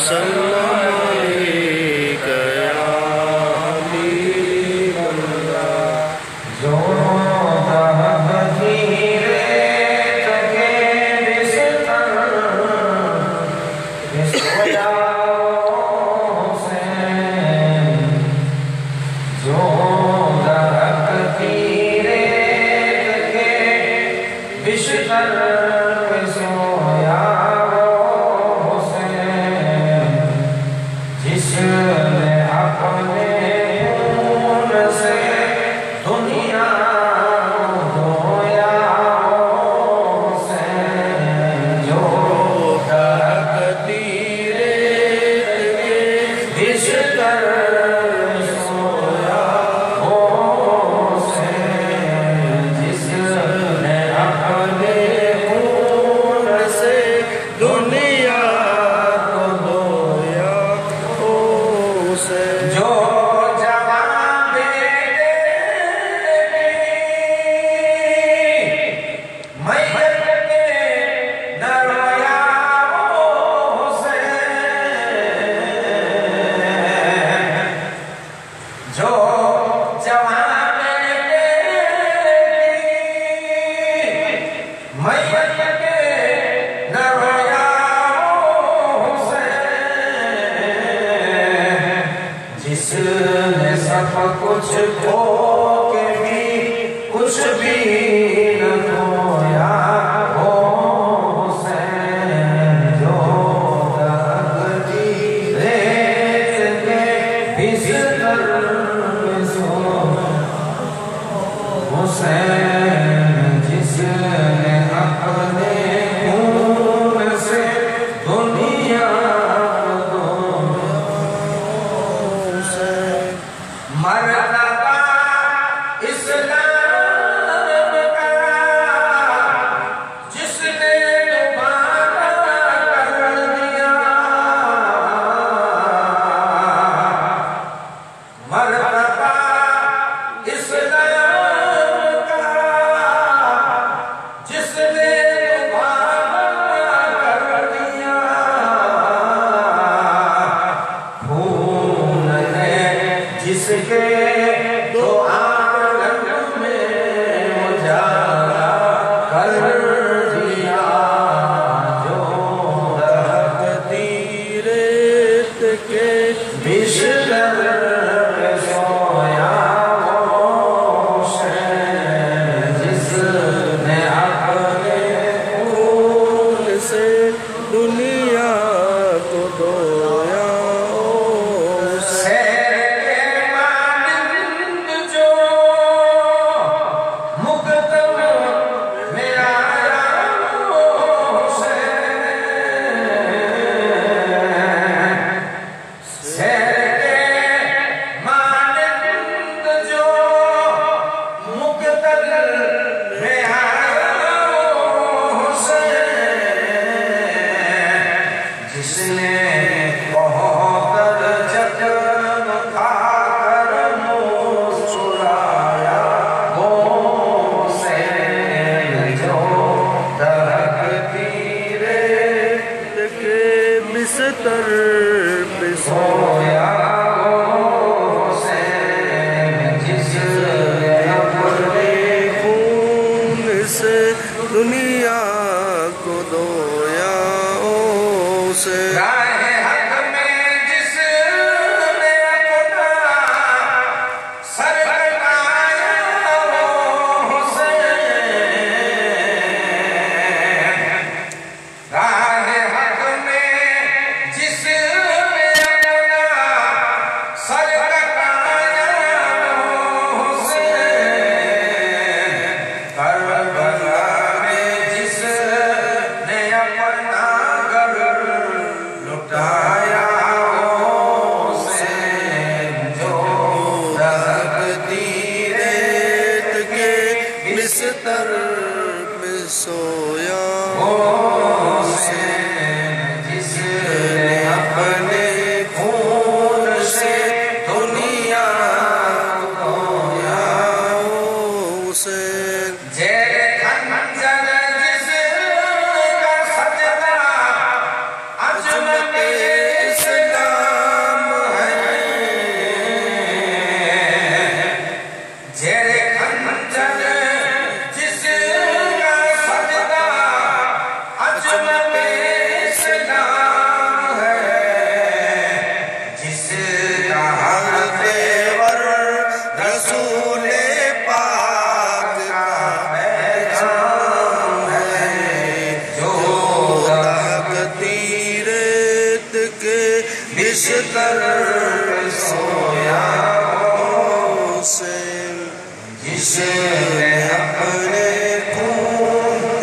सल्लम अलैका या हबीब अल्लाह। जो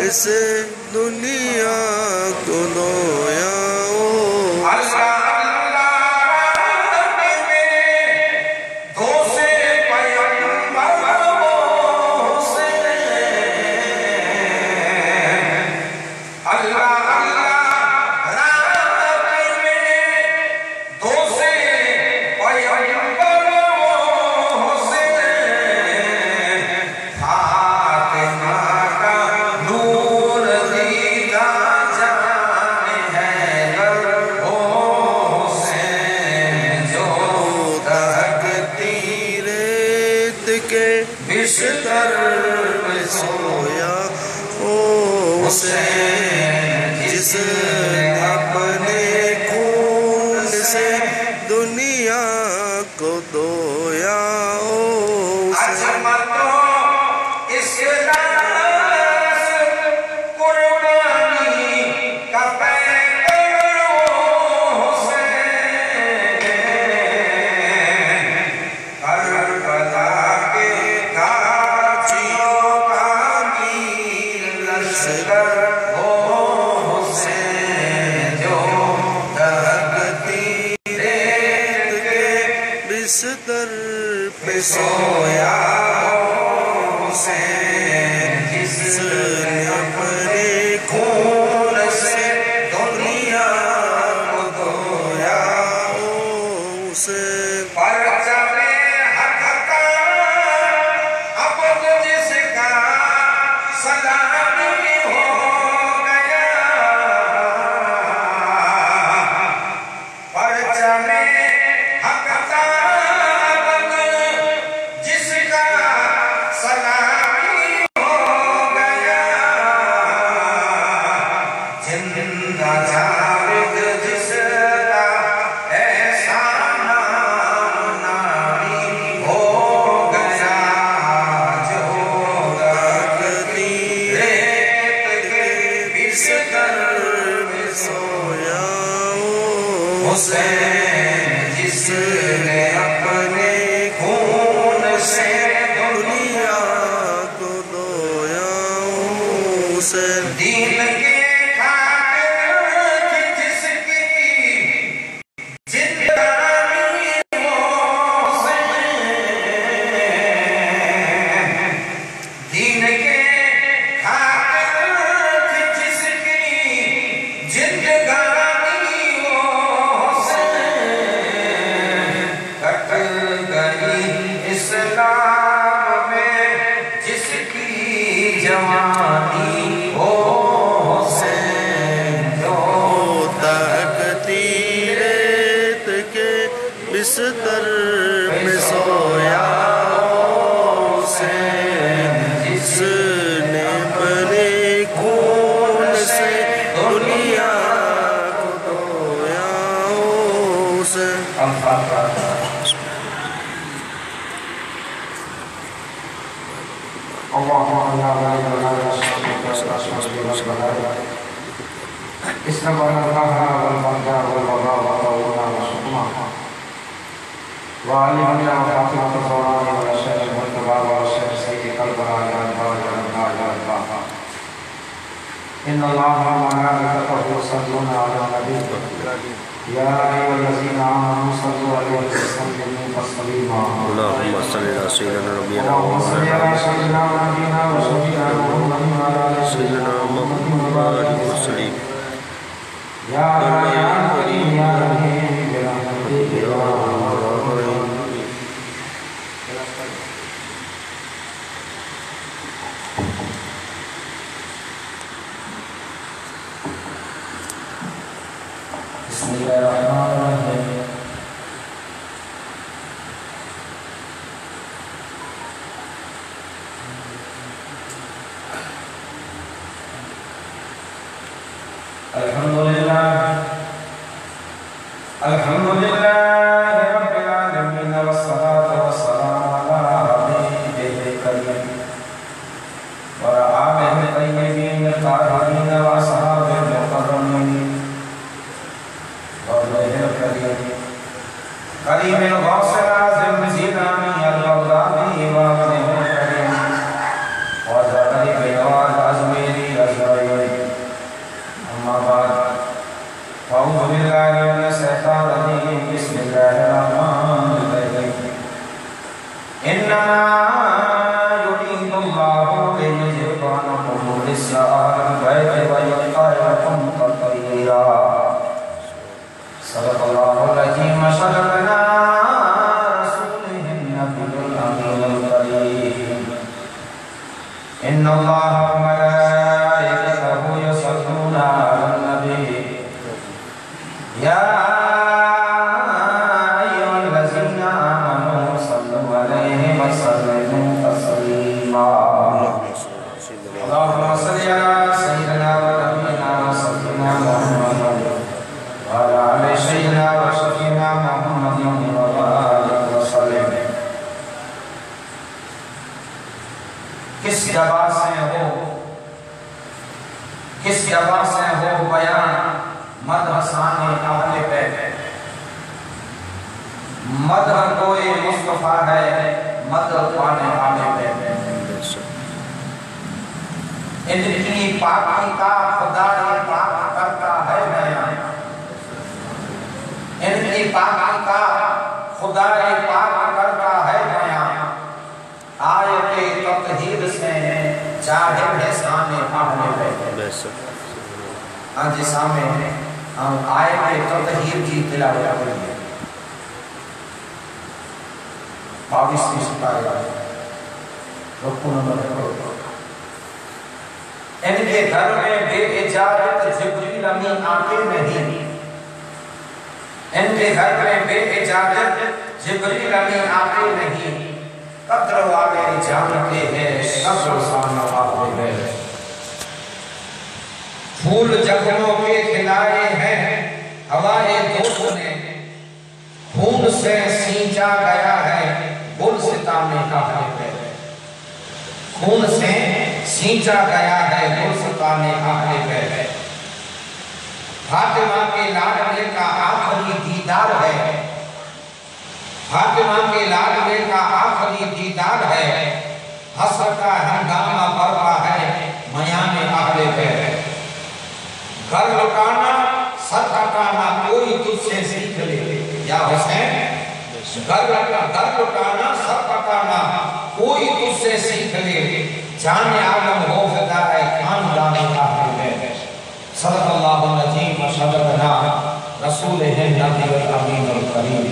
اس دنیا کو دھویا بستر میں سویا حسین جس نے اپنے خون سے دنیا کو دھویا بستر پہ سویا حسین جس نے اپنے خون سے دنیا کو دھویا حسین پرچم حق کا اب جس کا سلامی ہو گیا پرچم حق کا حسین جس نے اپنے خون سے دنیا کو دھویا حسین دین کے خاطر جس کی زندگانی ہو حسین دین کے خاطر جس کی زندگانی اسلام میں جس کی جوانی ہو حسین جو تکریر کے بستر میں سویا حسین جس نے اپنے خون سے دنیا کو دھویا حسین اللهم لا اله الا انت استغفرك والبغضاء والبغضاء والطاغوت والشتم وعلمنا وفاطمة الزهراء والشيخ المجتبى والشيخ سيد قلبها يا الله يا الله يا الله إن الله وملائكته يصلون على النبي يا أيها الذين آمنوا صلوا عليه وسلموا تسليما اللهم صل على سيدنا نبينا وشفيعنا سيدنا محمد وسلم يا رحيم يا رحيم برحمتك يا رحيم بسم الله الرحمن الرحيم الحمد لله رب العالمين والصلاة والسلام على حبيبه الكريم وآله الطيبين الطاهرين وأصحابه المكرمين وابنه الكريم كريم الغوث العظيم زينامي البغدادي وابنه الكريم وزكريا الأزميري البيت ويطهركم تطهيرا صدق الله العظيم وصدقنا رسوله النبي الأمين الكريم إن الله وملائكته يصلون على النبي يا أيها الذين آمنوا صلوا عليه وسلموا تسليما اللهم صل على سيدنا ونبينا وسيدنا محمد وعلى آل سيدنا وشفيعنا محمد وآله وسلم. کس جگہ سے ہو بیان مدح ثانی اہل بیت مدح کوئی مصطفیٰ ہے مدح پانے اہل بیت ان کی پاکی کا خدا پاک کرتا ہے بیان ان کی پاکی کا خدا پاک کرتا ہے بیان آیت تطہیر سے ظاہر ہے سامنے اہل بیت. آج سامنے ہم آیت تطہیر کی تلاوت کریں گے. 22ویں سپارہ رکو نمبر 1. ان کے گھر میں بے اجازت جبریل امین آتے نہیں. ان کے گھر میں بے اجازت جبریل امین آتے نہیں. قدر والے جانتے ہیں صبر سامنے آتے ہیں. پھول جگنوں کے کھلائے ہیں ہوائے دوست نے خون سے سینچا گیا ہے گلستہ میں اہل بیت. خون سے سینچا گیا ہے گلستہ میں اہل بیت. فاطمہ کے لاڈلے کا آخری دیدار ہے. فاطمہ کے لاڈلے کا آخری دیدار ہے. حسرت کا ہنگامہ برپا ہے میان اہل بیت. گھر لٹانا سر ہٹانا کوئی تجھ سے سیکھ لے یا حسین. گھر لٹانا سر ہٹانا کوئی تجھ سے سیکھ لے. جان عالم ہو فدا ہے خاندان اہل بیت. صدق اللہ العظیم و صدقنا رسولہ النبی الامین الکریم.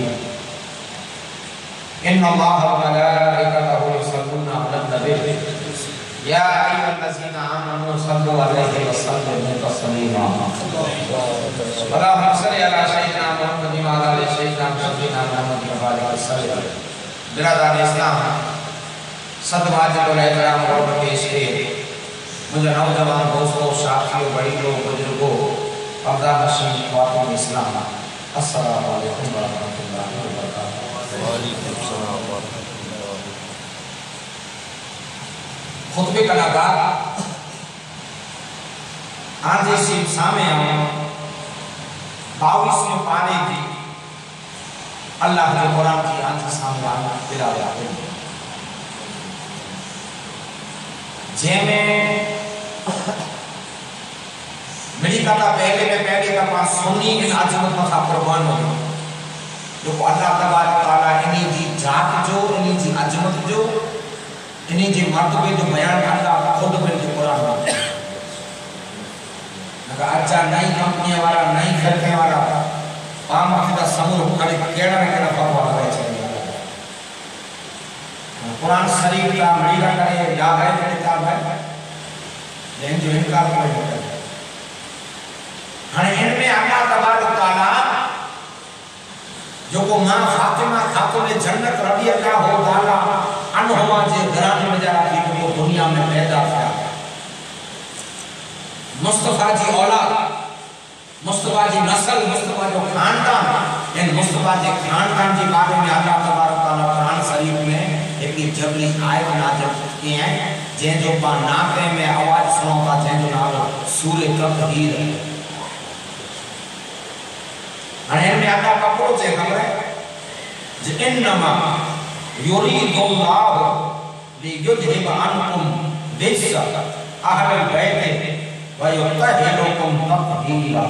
ان اللہ و ملائکتہ یصلون علی النبی یا ایھا الذین آمنوا صلوا علیہ وسلموا تسلیما. اللہم صل علی سیدنا محمد وعلی آل سیدنا محمد وبارک وسلم. برادران اسلام صد واجب الاحترام اور پیش ہے مجھے نوجوان دوستوں ساتھیوں بڑیوں بزرگوں پردہ نشین خواتین اسلام السلام علیکم ورحمۃ اللہ وبرکاتہ. وعلیکم السلام ورحمۃ اللہ. خطبے کا نگار آج اسی سامنے آؤں 22ویں پارے کی اللہ کے قرآن کی آج سامنے آنا تلاوت کریں گے. جے میں میری کہتا پہلے کا پاس سنی ان عظمت مخا قربان ہو جو اللہ تبارک تعالیٰ انہی جی ذات جو انہی جی عظمت جو انہی جی مرتبے جو بیان اللہ خود بن جو قرآن ہو. اگر اچھا نئی کمپنی والا نئی خرکے والا پام اکھتا سمور کڑی کیڑا میں کڑا فروا کرے چاہیے. قرآن شریف کا مریضہ کرے یا ہے کتاب ہے لیکن جو انکار کوئی ہوتا ہے. ان میں اللہ تبارک تعالیٰ جو کو ماں فاطمہ خاتون جنت رضی اللہ تعالیٰ عنہما جے گھرانے میں جا رہی کہ وہ دنیا میں پیدا کیا. مصطفیٰ جی اولاد مصطفیٰ جی نسل مصطفیٰ جو خاندان ان مصطفیٰ جی خاندان جی بارے میں اللہ تبارک تعالیٰ قرآن شریف میں ایک جبری آیت نازل کی ہیں جن جو با ناکے میں آواز سنوں کا جن جو نالو سورہ تطہیر ہے. ان میں اللہ کا پڑھو سے خبر ہے انما یرید اللہ لیذہب عنکم رجس اہل البیت ویطہرکم تطہیرا.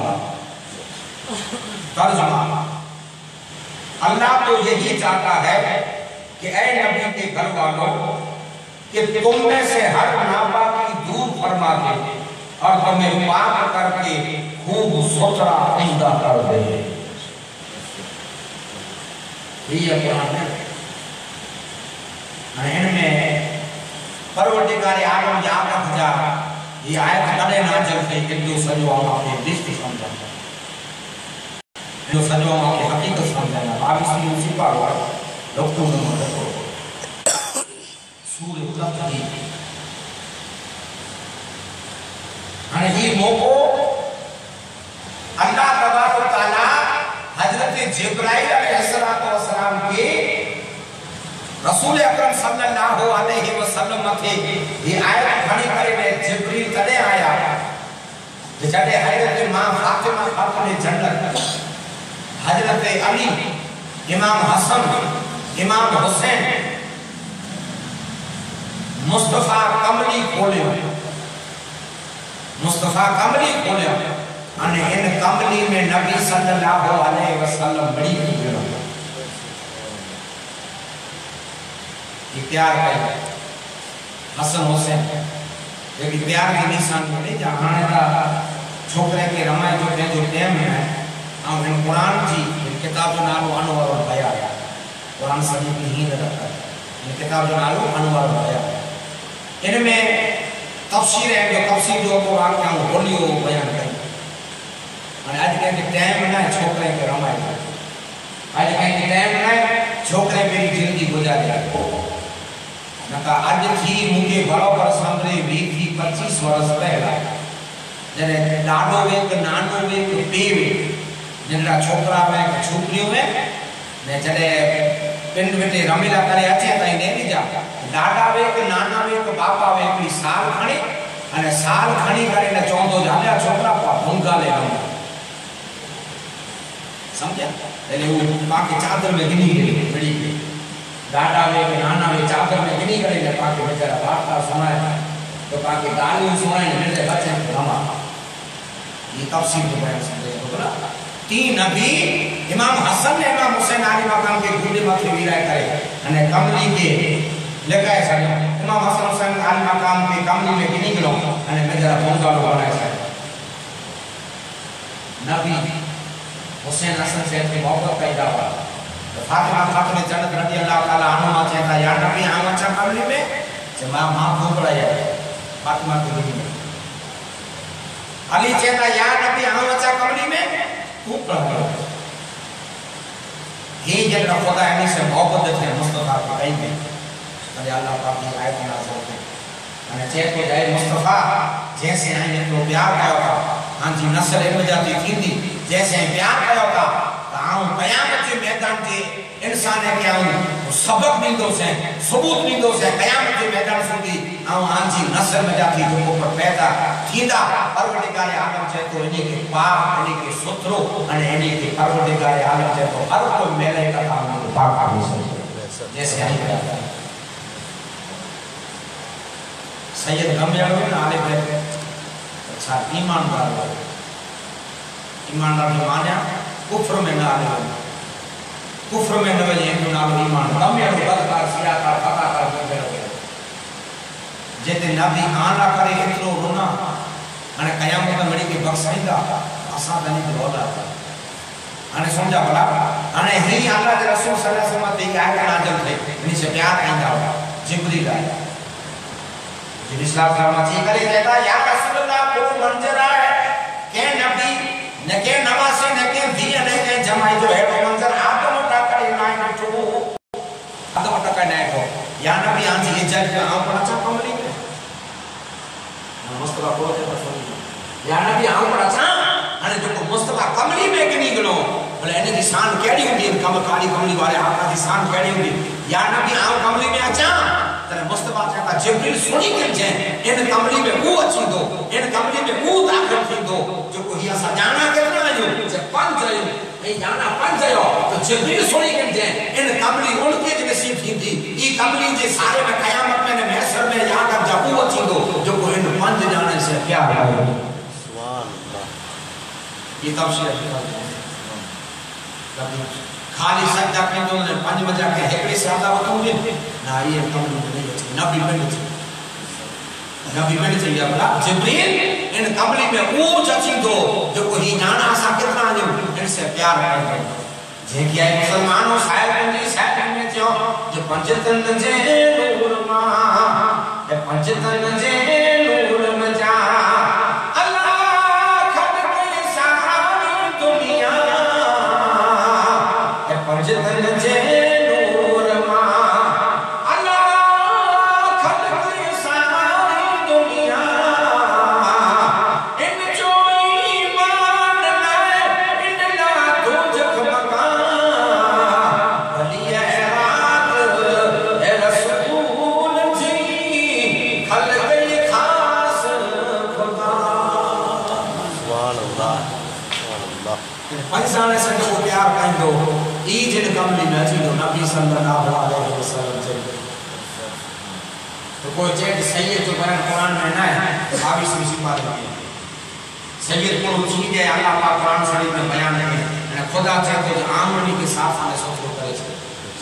ترجمہ اللہ تو یہی چاہتا ہے کہ اے نبی کے گھر والوں کہ تم میں سے ہر ناپاکی دور فرما دے اور تمہیں پاک کر کے خوب ستھرا عمدہ کر دے. یہ قرآن ہے. ان میں پروردگار عالم یاد جا یہ آیت کڑے نازل تھی کہ سجو ہم کے لسٹ سمجھا جو سجو ہم کے حقیقت سمجھا آپ اس میں اسی پاک ڈاکٹر نمبر سورہ تطہیر یہ موقع اللہ تبارک و تعالی حضرت جبرائیل علیہ السلام کے رسول اکرم صلی اللہ علیہ وسلم تھے. یہ آیت کھڑی کرے میں جبریل تڑے آیا جڑے حضرت ماں فاطمہ خاتون جنت حضرت علی امام حسن امام حسین مصطفیٰ کملی کھولے مصطفیٰ کملی کھولے ان کملی میں نبی صلی اللہ علیہ وسلم بڑی کی پیار ہے حسن حسین لیکن پیار کی نشان نہیں جہاں کا چھوکرے کے رمائے جو ٹیم ہے ہم ان قرآن جی ان کتاب جو نالو انوار و بیا قرآن صدیق نہیں رکھتا ان کتاب جو نالو انوار و بیا ان میں تفسیر ہے جو تفسیر جو قرآن کے ہم بولیو بیان کریں آج کے ٹیم نہ چھوکرے کے رمائے آج کے ٹیم نہ چھوکرے میری زندگی گزارے نکا آج تھی مجھے برابر سمجھے 20-25 ورس پہلا جنہیں ڈاڈو ویک نانو ویک پیوے جنہیں چھوکرا ویک چھوکریوں میں جنہیں پنڈ ویٹے رمیلا کرے اچھے تائیں نہیں جا ڈاڈا ویک نانا ویک باپا ویک سال کھڑی انہیں سال کھڑی کرے نے چوندو جالیا چھوکرا پا بھنگا لے گا سمجھا پہلے وہ ماں کے چادر میں گنی گئی بڑی گئی ڈاڈا وے نانا وے چادر میں گنی کرے نے پاکے بیچارہ بارتا سنائے تو پاکے گالیوں سنائے میرے بچے ہما یہ تفسیر جو بیان سمجھے ہوگا تین نبی امام حسن نے امام حسین علی مقام کے گھوڑے ماتھے ویرائے کرے انہیں کملی کے لگائے سارے امام حسن حسین علی مقام کے کملی میں گنی گلوں انہیں میرے بھونگا لو بنائے سارے نبی حسین حسن سے اپنی محبت پیدا ہوا فاطمہ خاتون جنت رضی اللہ تعالیٰ عنہ چاہتا یا نبی آم اچھا کملی میں ماں بھوکڑا جائے فاطمہ کی دنی میں علی چاہتا یا نبی آم اچھا کملی میں بھوکڑا جائے یہ جنہ خدا ہے سے محبت دیتے ہیں مصطفیٰ کو کہیں میں اللہ اللہ پاک کی آیت نازل ہوتے ہیں چاہتے جائے مصطفیٰ جیسے آئیں تو پیار کیا ہوتا ہاں جی نسل علم جاتی تھی دی جیسے پیار کیا ہوتا آؤں قیامت کے میدان کے انسان ہے کہ آؤں سبق نہیں دو سے ثبوت نہیں دو سے قیامت کے میدان سے دی آؤں آنجی نصر میں جاتی جو کو پر پیدا تھیدہ پروردگار عالم چاہے تو انہی کے پاک انہی کے سترو انہی کے پروردگار عالم چاہے تو ہر کوئی میلے کا کام پاک آگی سمجھے جیسے آئی پیدا سید غمیڑ میں آلے پہ اچھا ایماندار ہو ایماندار جو مانیا کفر میں نہ آلے کفر میں نہ وجہ انہوں نالو ایمان غمیڑ بدکار سیاکار فتاکار کفر ہو جیتے نبی آنا کرے اتنو رونا انہیں قیامت مڑی کے بخشائیں گا آسان دنی کے رولا انہیں سمجھا بلا انہیں ہی اللہ کے رسول صلی اللہ علیہ وسلم دیکھ آئے نازل تھے انہیں سے پیار آئیں گا جبریل آئے جب اسلام فرما چاہیے کرے کہتا یا رسول اللہ کو منظر آئے کہ نبی نہ کہ نمازی نہ کہ دیا نہ کہ جمعی جو ہے وہ منظر آدم اٹھا کر انہیں نٹھو آدم اٹھا کر نائٹ ہو یا نبی آنجی یہ جل کے آؤں پڑا چاہ کملی میں مصطفیٰ کو دے پسولی یا نبی آؤں پڑا چاہ انہیں جو مصطفیٰ کملی میں کنی گلو بلے انہیں دی سان کیڑی ہوں دی کالی کملی والے آقا دی سان کیڑی ہوں دی یا نبی آؤں کملی میں آچاں ترے مصطفیٰ کہتا جبریل سنی کر جائیں ان کملی میں وہ اچھی دو ان کملی میں وہ داخل تھی دو جو کوئی ایسا جانا کتنا ہے جو پنچ ہے یہ جانا پنچ ہے تو جبریل سنی کر جائیں ان کملی ان کے جو نصیب تھی تھی یہ کملی جے سارے میں قیامت میں نے محسر میں یہاں کر جا وہ اچھی دو جو کوئی ان پنچ جانے سے کیا ہے یہ تفسیر ہے خالی سجدہ کریں تو انہیں پنج بجا کے ہیکڑے سے آدھا بتاؤں گے نا یہ کملی نہیں ہے نبی بن گئی नबी पिण चई भला जिब्रील इन कमली में वो चची दो जो को ही जाना असा कितना जो इनसे प्यार करते जेकी आई मुसलमानों साहिब जी साहिब में जो पंचतन जे नूर मा ये पंचतन जे नूर में जा अल्लाह खद के सारी दुनिया ये पंचतन जे नूर मा अल्लाह खद के सारी दुनिया इन जो ईमान लाए इन ला दोजख मकान भली है रात ए रसूल जी खल गई खास खुदा सुभान अल्लाह पंसाने से को प्यार कंदो ई जिन कमली में अची तो नबी सल्लल्लाहु अलैहि वसल्लम चई तो कोई चेक सैयद जो बयान कुरान में ना है साबित सुसी बात है सैयद को चीज है अल्लाह पाक कुरान शरीफ में बयान है અને खुदा चाहे तो आमनी के साथ ने सोचो करे छे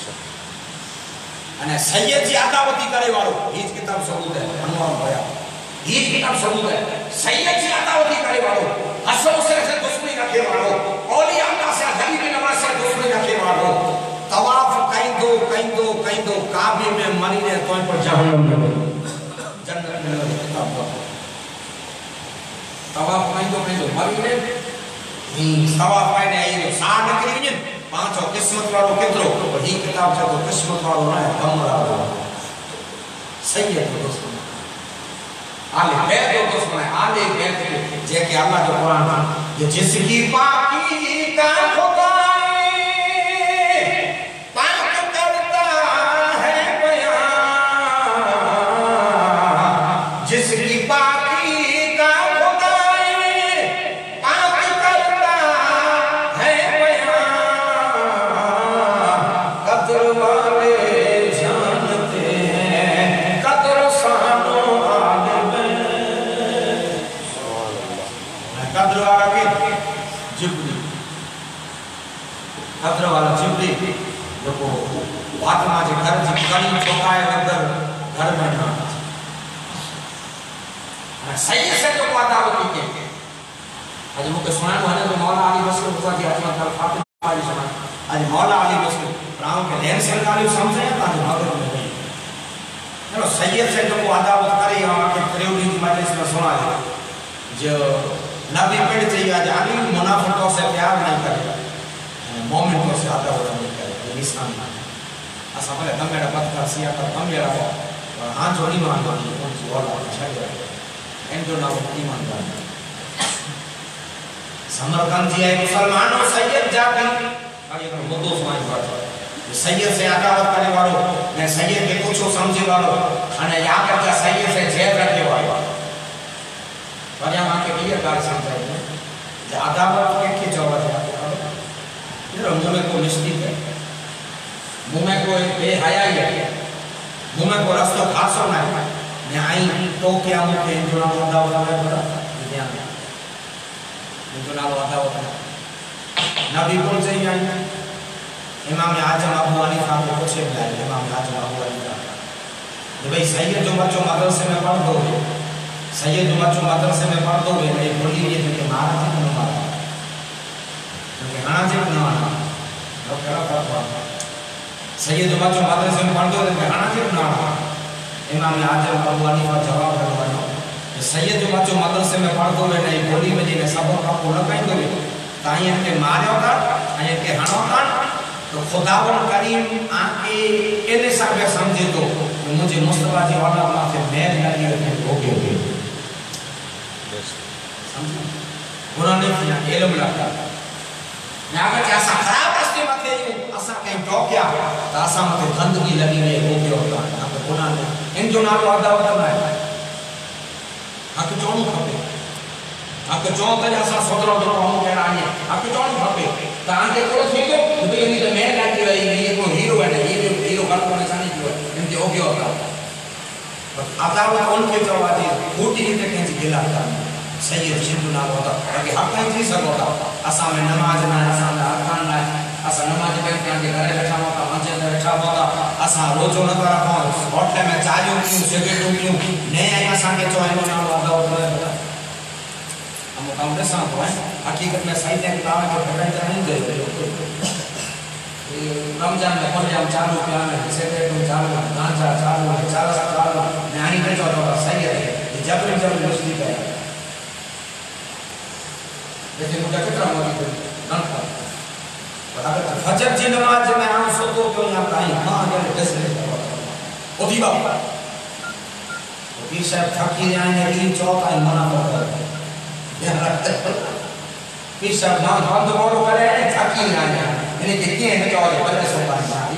અને सैयद जी अदावती करे वालो ई किताब सबूत है अनवर बयान ई किताब सबूत है सैयद जी अदावती करे वालो हसन हुसैन से दुश्मनी रखे वालो औलिया अल्लाह से गरीब नवाज से दुश्मनी रखे वालो तवाफ कइंदो काबे में मरी ने तो पर जहन्नम में जन्नत में किताब तवाफ कइंदो मरी ने ही तवाफ पाने आई जो साथ निकली ने पांचो किस्मत वालो केतरो और ही किताब जो किस्मत वालो ना है हमरा सैयद दुश्मन आले बैत दुश्मन है आले बैत जे के अल्लाह जो कुरान ये जिसकी पाकी का खुदा पाक करता है बयान जिसकी पाकी का खुदा पाक करता है बयान कद्र वाले जानते हैं कद्र सानो कद्र वाला के जिब्रील कद्र वाला जिब्रील जो को फातिमा जे घर जी कणी चौकाए वगर घर में ना सही से तो अदावती के आज मुके सुनानो है तो मौला अली मसलूम हुआ कि आज कल फातिमा वाली सुना आज मौला अली मसलूम राव के लेन सरकारी समझे ता जो मगर में नहीं चलो सैयद से जो अदावत करे हम के त्रिउली की मजलिस में सुना है जो नबी पेड़ चाहिए आज अली मुनाफिकों से प्यार नहीं करे मोमिनों से अदावत नहीं करे ये निशान है असा भले दम मेरा पद कर सिया कर दम मेरा और हां जो नहीं मान लो कौन सी और अच्छा है इन जो नाम ईमान कर समरकंद जी है मुसलमानों सैयद जाति और ये मुद्दों समाज बात सैयद से अदावत करने वालों मैं सैयद के कुछ समझे वालों अने यहाँ पर क्या सैयद से जेल रखे वालों पर यहाँ के लिए बात समझाई है जब अदावत के जवाब है ये मुँह में को निश्चित है मुँह में कोई बेहयाई है मुँह में को रास्ता खासा ना है न्याय तो क्या मुझे इंजुना अदावत है बड़ा ध्यान इंजुना अदावत है नबी बोल से ही इमाम आजम अबू हनीफा को पूछे मिला इमाम आजम अबू हनीफा जब भाई सैयद जो बच्चों मदरसे में पढ़ दो सैयद जो बच्चों मदरसे में पढ़ दो नहीं बोली ये तो महाराज जी को मारा क्योंकि हाँ जी को मारा लोग क्या करता सैयद जो बच्चों मदरसे में पढ़ दो तो हाँ जी को मारा इमाम आजम अबू हनीफा जवाब देवानो कि सैयद जो बच्चों मदरसे में पढ़ दो नहीं बोली में जी ने सबक का पूरा कहीं दो ताई इनके मारे होता ताई इनके हन होता तो खुदावन करीम आके इन्हें सब समझे तो मुझे मुस्तफा जी वाला से मेल लगी रखे ओके ओके समझो उन्होंने किया इल्म लगा मैं अगर क्या ऐसा खराब रास्ते में थे ऐसा कहीं टोकिया तो ऐसा मत गंदगी लगी रही ओके होता है तो उन्होंने इन जो नाल वादा होता है हक जोन खपे हक जोन तो ऐसा सोचो तो हम कह रहा है हक जोन खपे तांके को थी तो ये तो मैं लगी रही ये को हीरो है ये हीरो कर को निशानी जो इनके ओके होता पर अदावत उनके जवाब फूटी नहीं देखे जी गिला था सैयद जिंदू ना होता ताकि हक नहीं थी सब होता असा में नमाज ना असा में अरकान ना اسا نماز پڑھ کے آندے گھر بیٹھا ہوا مسجد میں بیٹھا ہوا اسا روزو نہ کرا ہوا ہوٹل میں چاجو کیوں سگریٹوں کیوں نہیں آیا اسا کے چوئے نہ وادا ہوتا ہم کام دے سان کو ہے حقیقت میں صحیح ہے کام ہے بڑا نہیں دے رمضان میں پڑھام چالو کیا ہے سگریٹوں چالو گانجا چالو چارا چالو نہیں تے جو صحیح ہے جبر مستی ہے لیکن مجھے کتنا موجود نہ تھا اگر فجر کی نماز میں ہم سوتو کیوں نہ کہیں ماں نے دس نہیں او دی بابا او دی صاحب تھکی آئے ہیں تین چوک آئے منع پڑتا ہے یہ رکھتے پھر صاحب نام بند مولو کرے ہیں تھکی آئے ہیں انہیں کہ کیے ہیں چوک بلے سو پائی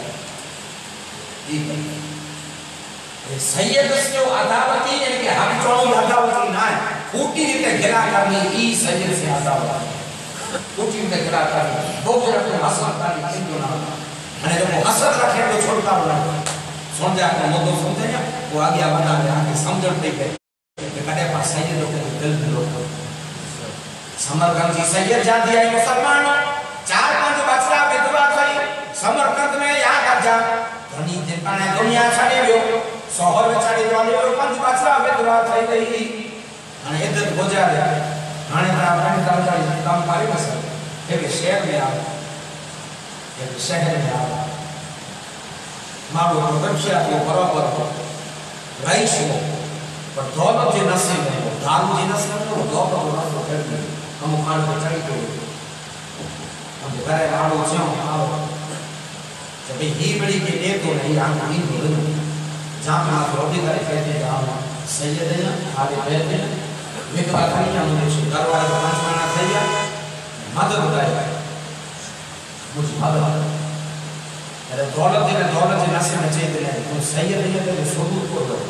یہ کر سید اس کے عداوتی ہے کہ ہم چوڑوں عداوتی نہ ہے پھوٹی تے گرا کرنی ای سید سے عداوت پھوٹی تے گرا کرنی دو طرف میں حسد کرنی کیوں نہ میں جو حسد رکھے تو چھوڑتا ہوا سن جا کر مدو سنتے ہیں وہ آگے بتا رہے ہیں کہ سمجھن دے گئے کہ کدے پاس سید لوگ دل میں لوگ سمرقند کی سید جان دیا ہے مسلمان 4-5 بچڑا بدوا تھئی سمرقند میں یا کر جا دھنی جن نے دنیا چھڑے ویو شوہر میں چھڑے والے 5 بچڑا بدوا تھئی گئی ہن عزت ہو جا رہا ہن برابر کام کاری مسئلہ ایک شہر میں آ ایک شہر میں آ مارو پرکشا کو برابر رئیس ہو پر دولت کے نصیب ہے دارو کے نصیب ہے دولت کو نصیب کرتے ہم خان کو چڑھی تو ہم گھر مارو چوں آو جب ہی بڑی کے دے تو نہیں ہم نہیں بولو جہاں ہم روٹی کرے کہتے جاؤ سید ہے آگے بیٹھ ہیں ویکوا نہیں ہم نے دروازے پانچ مہینہ تھئی ہے مدد کرے مجھ مدد ارے دولت کے نصیب میں چیت لے تو سید ہے تو ثبوت کو دو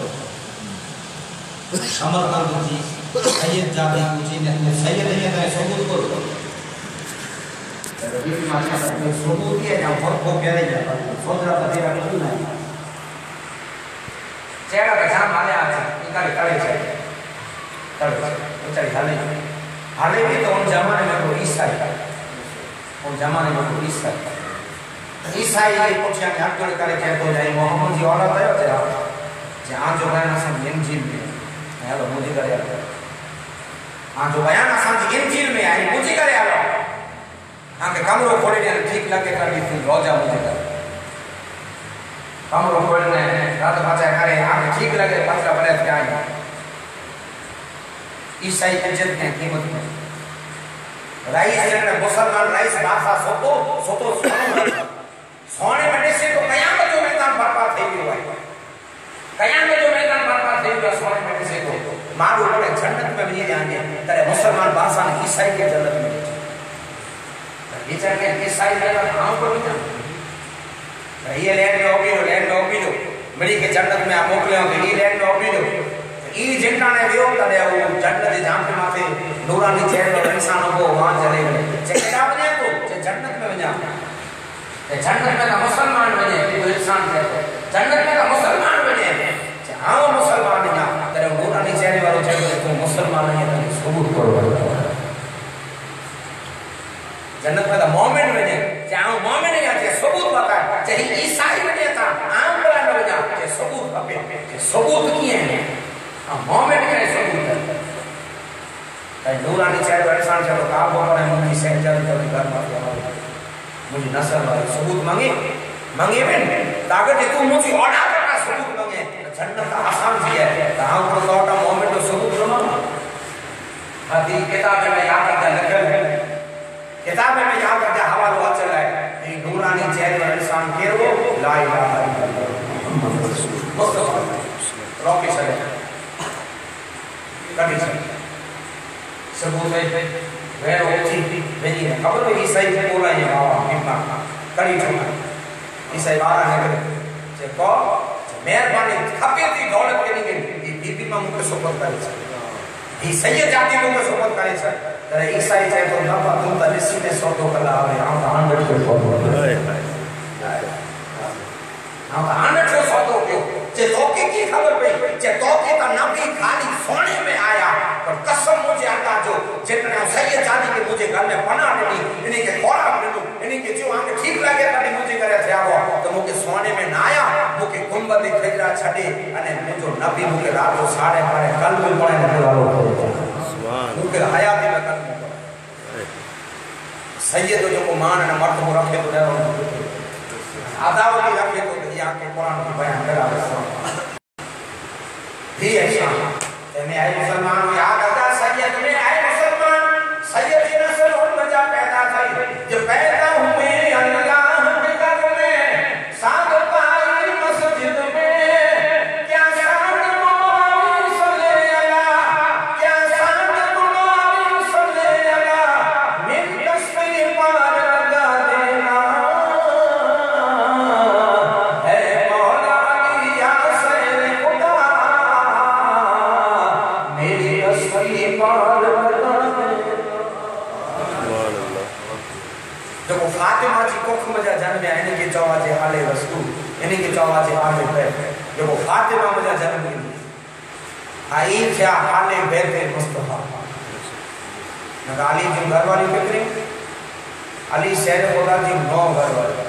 سمرقند جی سید جاتی مجھے نے سید ہے تو ثبوت کو دو یہ ماچا میں ثبوت ہے جہاں بہت کو پیارے جاتا سوچ رہا تھا تیرا کچھ نہیں چہرہ کا جام آلے آتے نکالے کڑے چاہیے حالے بھی تو ان زمانے میں کوئی عیسائی یہ پوچھا کہ آپ کرے کہتے ہو جائے محمد جی اولاد ہے تیرا جہاں جو بیان آسان انجیل میں ہے مجھے کرے آلو ہاں جو بیان آسان انجیل میں آئی مجھے کرے آلو ہاں کہ کمرو کھوڑے جانے ٹھیک لگے کر بھی پھر روجہ مجھے کرے کمرو کھوڑنے رات بچہ کرے ہاں کہ ٹھیک لگے پچھلا بڑے کیا آئی عیسائی عزت میں قیمت میں رئیس جنہیں مسلمان رئیس بادشاہ سوتو سونے میں سے تو قیامت جو میدان برپا تھے ہوا ہے قیامت جو میدان برپا تھے ہوا سونے میں سے تو مارو بڑے جنت میں بھی جائیں گے ترے مسلمان بادشاہ نے عیسائی کے جنت میں یہ چاہتے ہیں عیسائی میں ہم کو بھی جانتے یہ لینڈ میں اوپی دو میری کے جنت میں آپ موکلے ہوں کہ یہ لینڈ میں اوپی دو یہ جنٹا نے ویو تڑے وہ جنت جام کے ماتے نورانی چہرے اور انسانوں کو وہاں چلے گئے چاہے کتاب نے تو چاہے جنت میں بجا جنت میں کا مسلمان بنے تو انسان کہتے جنت میں کا مسلمان بنے چاہے ہاں مسلمان بنا تیرے نورانی چہرے والوں چہرے تو مسلمان نہیں ہے تو ثبوت کرو جنت میں کا مومن بنے چاہے ہاں مومن نہیں ہے ثبوت بتا ہے چاہے عیسائی بنے تھا عام بلا نہ بجا چاہے ثبوت کپے ثبوت کیے ہیں مومن کے ثبوت ہے کہ نورانی چہرے والے انسان چلو کہا بول رہے ہیں مجھے سہجا تو گھر مار مجھے نصر والے ثبوت مانگے میں تاکہ تو مجھے اوڑا کرنا ثبوت مانگے جنت آسان سی ہے کہاں کو لوٹا مومن تو ثبوت نہ حدیث کتاب میں یاد رکھتا لکھل ہے کتاب میں یاد رکھتا حوالہ چلا ہے نورانی چہرے والے انسان کے وہ لا الہ الا اللہ محمد رسول اللہ روکی چلے کبھی ثبوت ہے غیر ہوتی نہیں ہے خبر ہے عیسائی سے بولا ہے بابا ہمنا کڑی چھوڑا عیسائی بارہ ہے کہ کو مہربانی کھپے تھی دولت کے نہیں کہ بی بی میں مجھے صحبت کرے چھے عیسائی جاتی مجھے صحبت کرے چھے ترے عیسائی چاہے تو نفع تم تا نسی نے سوٹو کر لہا ہے ہم تا 100 سے سوٹو ہم تا 100 سے سوٹو کیوں چے توکی کی خبر پہ چے توکی تا نبی خالی سونے میں آیا پر قسم مجھے آتا جو جتنے سید جاتی کہ مجھے گھر میں پناہ نہیں انہیں کے خوراک نہیں انہیں کے جو کے رات کو ساڑھے پڑھے کل بھی پڑھے نبی والوں کو کیونکہ حیاتی میں کل بھی پڑھے سید جو کو مان ہے مرد کو رکھے تو نہیں عداوتی رکھے تو یہ آپ کے قرآن کی بیان کرا بھی ہے شان میں آئے مسلمان یاد آتا سید میں آئے مسلمان سید کی نسل اور بچہ پیدا تھی جو پیدا ہوئے اللہ کے گھر میں ساتھ پائی مسجد میں کیا شان تمہاری صلی اللہ کیا شان تمہاری صلی اللہ من کشفی پار لگا دینا اے مولا علی یا سیر خدا میری اصلی پار لگا جب فاطمہ جی کوکھ مجھا جنم ہے انہیں کے چواجے حالِ رسول انہیں کے چواجے حالِ بیت جب فاطمہ مجھا جنم ہے آئی تھیا حالِ بیت مصطفیٰ نگر علی جن گھر والی فکری علی شہر خدا جی 9 گھر والی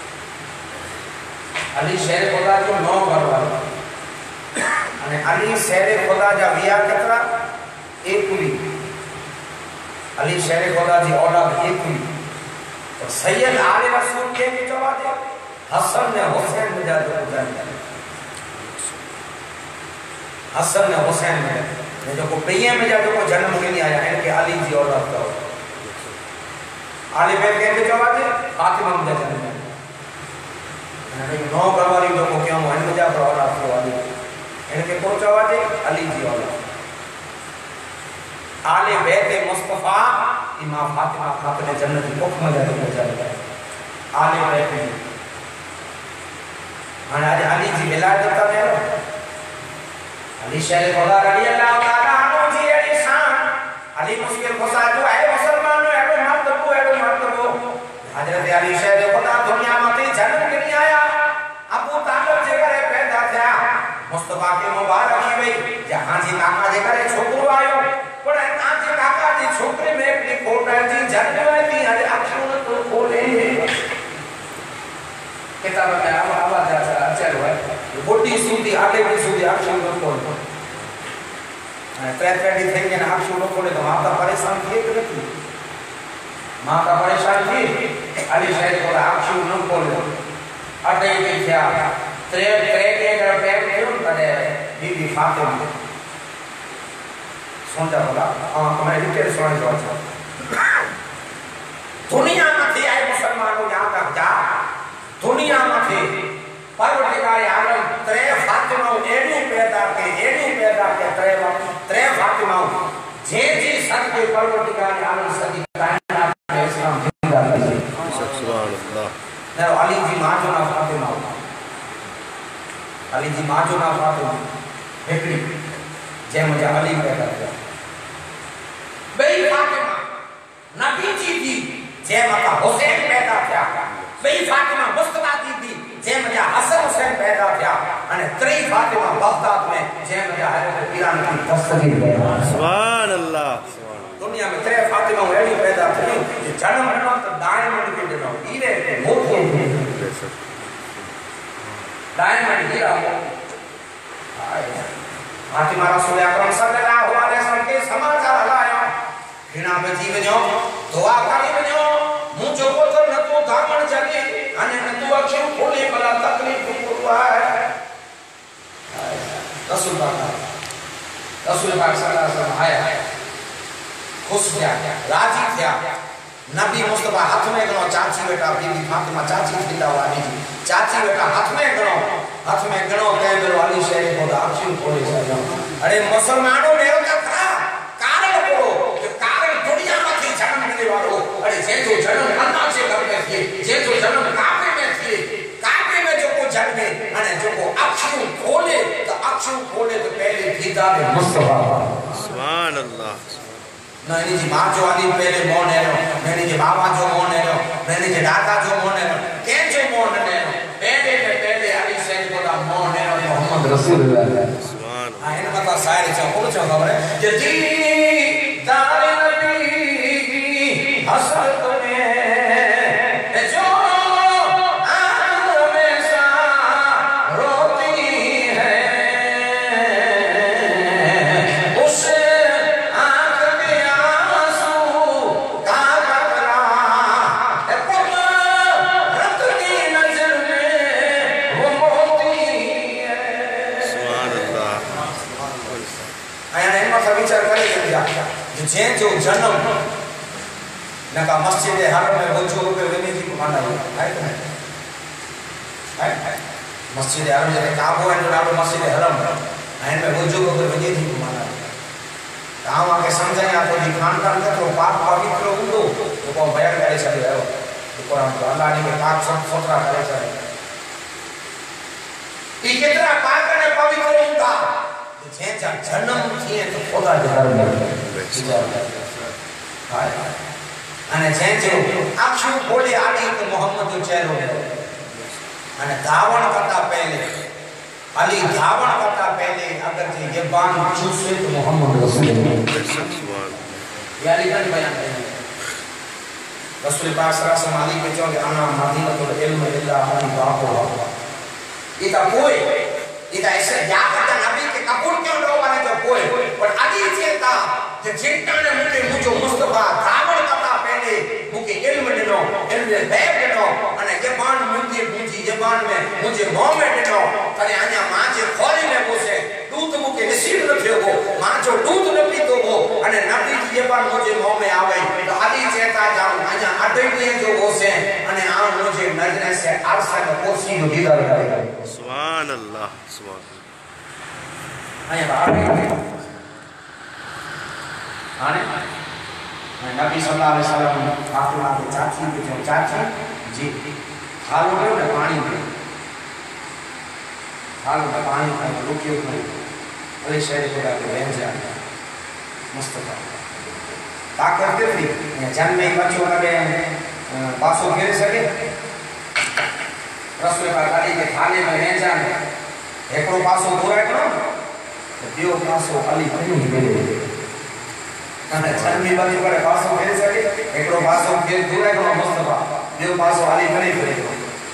علی شہر خدا جو 9 گھر والی علی شہر خدا جا ویا کترا ایک ہوئی علی شہر خدا جی اولاد ایک ہوئی سید آل رسول کے جواب دے حسن نے حسین مجھا جو جانے حسن نے حسین میں جو کو پریے میں جا جو کو جنم کے نہیں آیا ہے کہ علی جی اولاد کا آل بیت کے جواب دے فاطمہ مجھا جنم ہے 9 گھروالی جو کو کیا ہوں مجھا پر اولاد کو علی ان کے کو جواب دے علی جی اولاد آل بیت مصطفیٰ امام فاطمہ خاتون جنت کی حکم جا کے جاتا ہے آل بیت میں آج علی جی ولایت دیتا میرا علی شہر خدا رضی اللہ تعالیٰ عنہ جی علی شان علی مشکل خسا جو ہے مسلمانوں ایڈو مرتبو حضرت علی شہر خدا دنیا میں جنم کے نہیں آیا ابو طالب جے کرے پیدا تھیا مصطفیٰ کے مبارک ہی وئی جہاں جی کاکا جے کرے چھوکرو آئیو پڑھے آنچے کاکا جی چھوکرے میں اپنی کھوٹا جی جنم میں تھی آج اکشون تو کھولے کتاب میں آواز چل رہا ہے بڑی سودی آگے بھی سودی اکشون تو کھولے تریٹی تھے کہ اکشون تو کھولے تو ماں کا پریشان کیے کہ نہیں ماں کا پریشان کیے علی شہر کو اکشون تو کھولے اٹھے کی تھیا تریٹی اگر پیر نہیں ہوں کدے بی بی فاطمہ سن جا بولا تمہیں ڈیٹیل سننے جو اچھا دنیا میں تھی آئے مسلمانوں یہاں تک جا دنیا میں تھی پروردگار عالم ترے فاطمہ ایڈو پیدا کے ترے فاطمہ جے جی سب کے پروردگار عالم صدی کائنات میں اسلام زندہ رہی سبحان اللہ علی جی ماں جو نا فاطمہ علی جی ماں جو نا فاطمہ ایکڑی جے مجھے علی پیدا کیا بھئی فاطمہ نبی جی تھی جے مجھے حسین پیدا کیا بھئی فاطمہ مصطفیٰ جی تھی جے مجھے حسن حسین پیدا کیا اور تری فاطمہ بغداد میں جے مجھے حضرت ایران کی تصدیق پیدا سبحان اللہ دنیا میں ترے فاطمہ ایڈی پیدا تھی کہ جنم رہنا تو ڈائمنڈ کے دنوں ہیرے موٹے ڈائمنڈ ہیرا فاطمہ رسول اکرم صلی اللہ علیہ وسلم کے سماچار ہلایا ہنا میں جی ونجو دعا کری ونجو مجھو پتر نتو دامن جگے انہیں نتو اکشن کھولے بلا تکلیف کو ہے رسول پاک صلی اللہ علیہ وسلم آیا خوش گیا راجی تھیا نبی مصطفیٰ ہاتھ میں گنو چاچی بیٹا بی بی فاطمہ چاچی تھیتا ہوا نہیں چاچی بیٹا ہاتھ میں گنو کہہ دلو علی شہر خدا اکشن کھولے سکتا ارے مسلمانوں نے ہوتا تھا کارل کو جو کارل دنیا میں تھی جنم ملے والو ارے جے جو جنم اللہ سے گھر میں تھی جے جو جنم کعبے میں تھی کعبے میں جو کو جنمے انہیں جو کو اکشن کھولے تو پہلے دیدار مصطفیٰ سبحان اللہ نہیں جی ماں جو علی پہلے مون ہے نہیں جی بابا جو مون ہے نہیں جی دادا جو مون ہے کین جو مون ہے پہلے علی سید کو دا مون ہے محمد رسول اللہ سبحان اللہ ان کا شاعر چاہو خبر ہے کہ دی دار نبی کی حسرت میں جو ہمیشہ روتی ہے जंहिं जो जनम न का मस्जिद हरम में वजो पे वञे थी माना आहे त आहे मस्जिद हरम जे काबो है ॾाढो मस्जिद हरम ऐं में वजो पे वञे थी माना तव्हां खे सम्झाया थो जी खानदान केतिरो पाक पवित्र हूंदो तो को बयान करे छॾियो आहे क़ुरान तो अल्लाह ने पाक सुथरा करे छॾियो ई केतिरा पाक ऐं पवित्र हूंदा जंहिंजा जनम थिए तो ख़ुदा जे घर में हाय अने जंहिंजो अखियूं खोले आली तो मोहम्मद जो चेहरो अने धावण करता पहले अली धावण करता पहले अगर जे ज़बान चूसे तो मोहम्मद रसूल यानी कन बयान करें रसूल पाक सल्लल्लाहु अलैहि वसल्लम अली के चो अना मदीनतुल इल्म इल्ला अली बापू इता कोई इता ऐसे याद करता नबी के कबूल क्यों लो वाले जो कोई पर अली चेता जे जितना ने मुझे मुस्तफा धावण करता पहले मुझे इल्म दिनो इल्म बैग दिनो अने ज़बान मुझी ज़बान में मुझे मुंह में दिनो करे आया मां जे खोली में बोसे दूध मुके नसीब न थियो हो मां जो दूध न पीतो हो अने नबी जी ज़बान मुझे मुंह में आवे तो अली चेता जाऊं आया अडे जो होसे अने आ मुझे नजर से अरसा का कुर्सी जो दीदार करे सुभान अल्लाह सुभान आया बाप आने नबी सल्लल्लाहु अलैहि वसल्लम फातिमा की चाची के जो चाची जी हालो ने पानी में हालो में पानी का रुकियो नहीं अली शहर को के बहन जा मुस्तफा ताकत दे दी जन में बच्चों का पासो घेर सके रसूल का गाड़ी के थाले में बहन जा एकड़ो पासो पूरा करो दियो पासो अली कहीं मिले अने छलमी बच्चों का पासो घेर सके एकड़ो पासो घेर दूर करो मुस्तफा दियो पासो अली कहीं मिले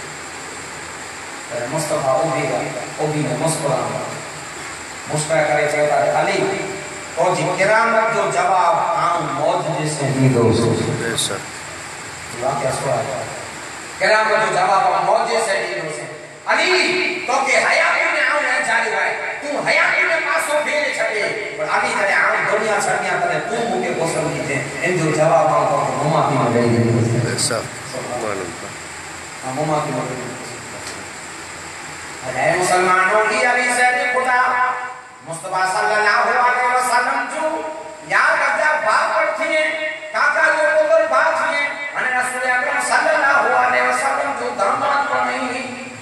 मुस्तफा ओबी ने मुस्कुरा करे कहता है अली और जी किरामत जो जवाब आम मौत जैसे नहीं दो बेशक वाकया सुना किरामत जो जवाब आम मौत जैसे नहीं दो अली तो के हयात में आऊं है जारी है तू हयात में पासो फेरे छड़े पर अली करे आम दुनिया छड़िया करे तू मुके गोसल की थे इन जो जवाब आम तो मम्मा की में गई बेशक सुभान अल्लाह मम्मा की में अरे मुसलमानों की अली से खुदा मुस्तफा सल्लल्लाहु अलैहि वसल्लम जो यार कदा बाप पर थे काका जो पुत्र बाप थे अने रसूल अकरम सल्लल्लाहु अलैहि वसल्लम जो दामाद पर नहीं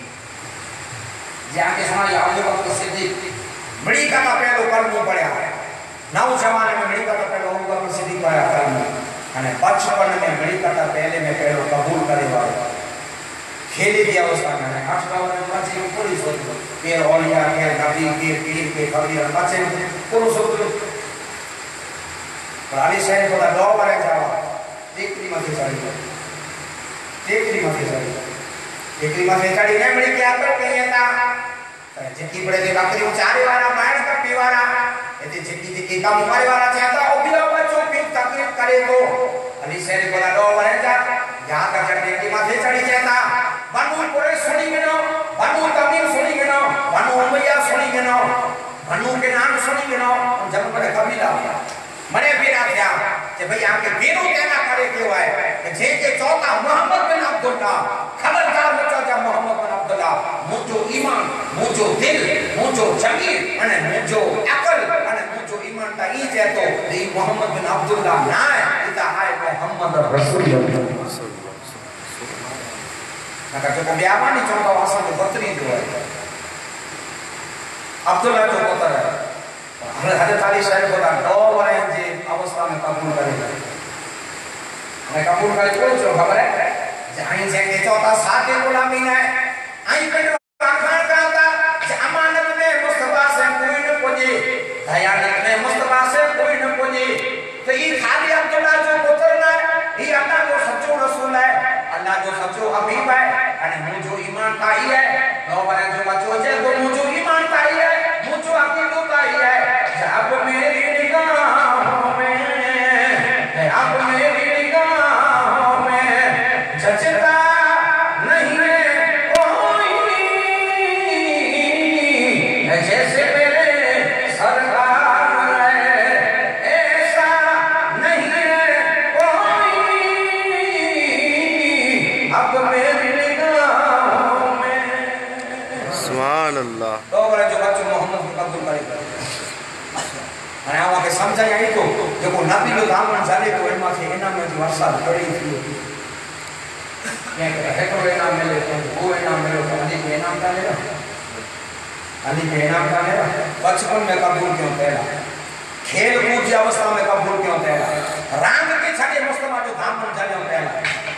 जाके सुना या अबू बकर सिद्दीक बड़ी का पहलो कलमो पढ़या नौ जमाने में बड़ी का पहलो अबू बकर सिद्दीक पढ़या कलमो अने बचपन में बड़ी का पहले में पहलो कबूल करे वाला खेली की अवस्था में अठवा में बच्चे पूरी सोच पेर औलिया के नबी के पीर के कबीर बच्चे पूरी सोच अली शहर को दो बार जावा टेकरी माथे चढ़ी ने बड़ी क्या कर कही था जेकी बड़े दे बकरी चारे वाला मार का पीवारा एते जेकी काम मारे वाला चाहता ओ भी बच्चों की तकलीफ करे तो अली शहर को दो बार जा यहां का टेकरी माथे चढ़ी जाता बनु पूरे सुनी गिनो बनु तमीम सुनी गिनो बनु उमैया सुनी गिनो बनु के नाम सुनी गिनो जब बड़े कबीला मने बेरा क्या कि भाई आपके बेरो कहना करे क्यों है कि जे के चौथा मोहम्मद बिन अब्दुल्ला खबरदार बच्चा जा मोहम्मद बिन अब्दुल्ला मुझो ईमान मुझो दिल मुझो जमीर अने मुझो अकल अने मुझो ईमान ता ई जे तो ई मोहम्मद बिन अब्दुल्ला ना है इता है मोहम्मद रसूल नका जो ब्यावानी चौथा वासा जो बतरी जो है अब्दुल्ला जो पुत्र है हजरत अली शहर को दो बार जे अवस्था में कबूल करे मैं कबूल करे कोई जो खबर है जहां से के चौथा साथे गुलामी है आई पे आखान करता जे अमानत में मुस्तफा से कोई न पहुंचे दयानत में मुस्तफा से कोई न पहुंचे तो ये खाली अब्दुल्ला जो पुत्र है ये अल्लाह जो सच्चो रसूल है अल्लाह जो सच्चो हबीब है अने मुझो ईमान ताई है नो बारे जो बच्चो है तो मुझो ईमान ताई है मुझो अकीदो ताई है जब मेरी निगाहों में अब मेरी निगाहों में जचता नहीं है कोई سمجھا گئی تو جب وہ نبی جو دامن جانے تو ان میں سے انام میں جو ورسہ کڑی تھی ہے تو انام ملے تو وہ انام ملے تو علی کے انام کا لے رہا علی کے انام کا لے رہا بچپن میں قبول کیوں تیرا کھیل کود کی اوستہ میں قبول کیوں تیرا رانگ کے چھڑے مصطفیٰ جو دامن جانے ہوں تیرا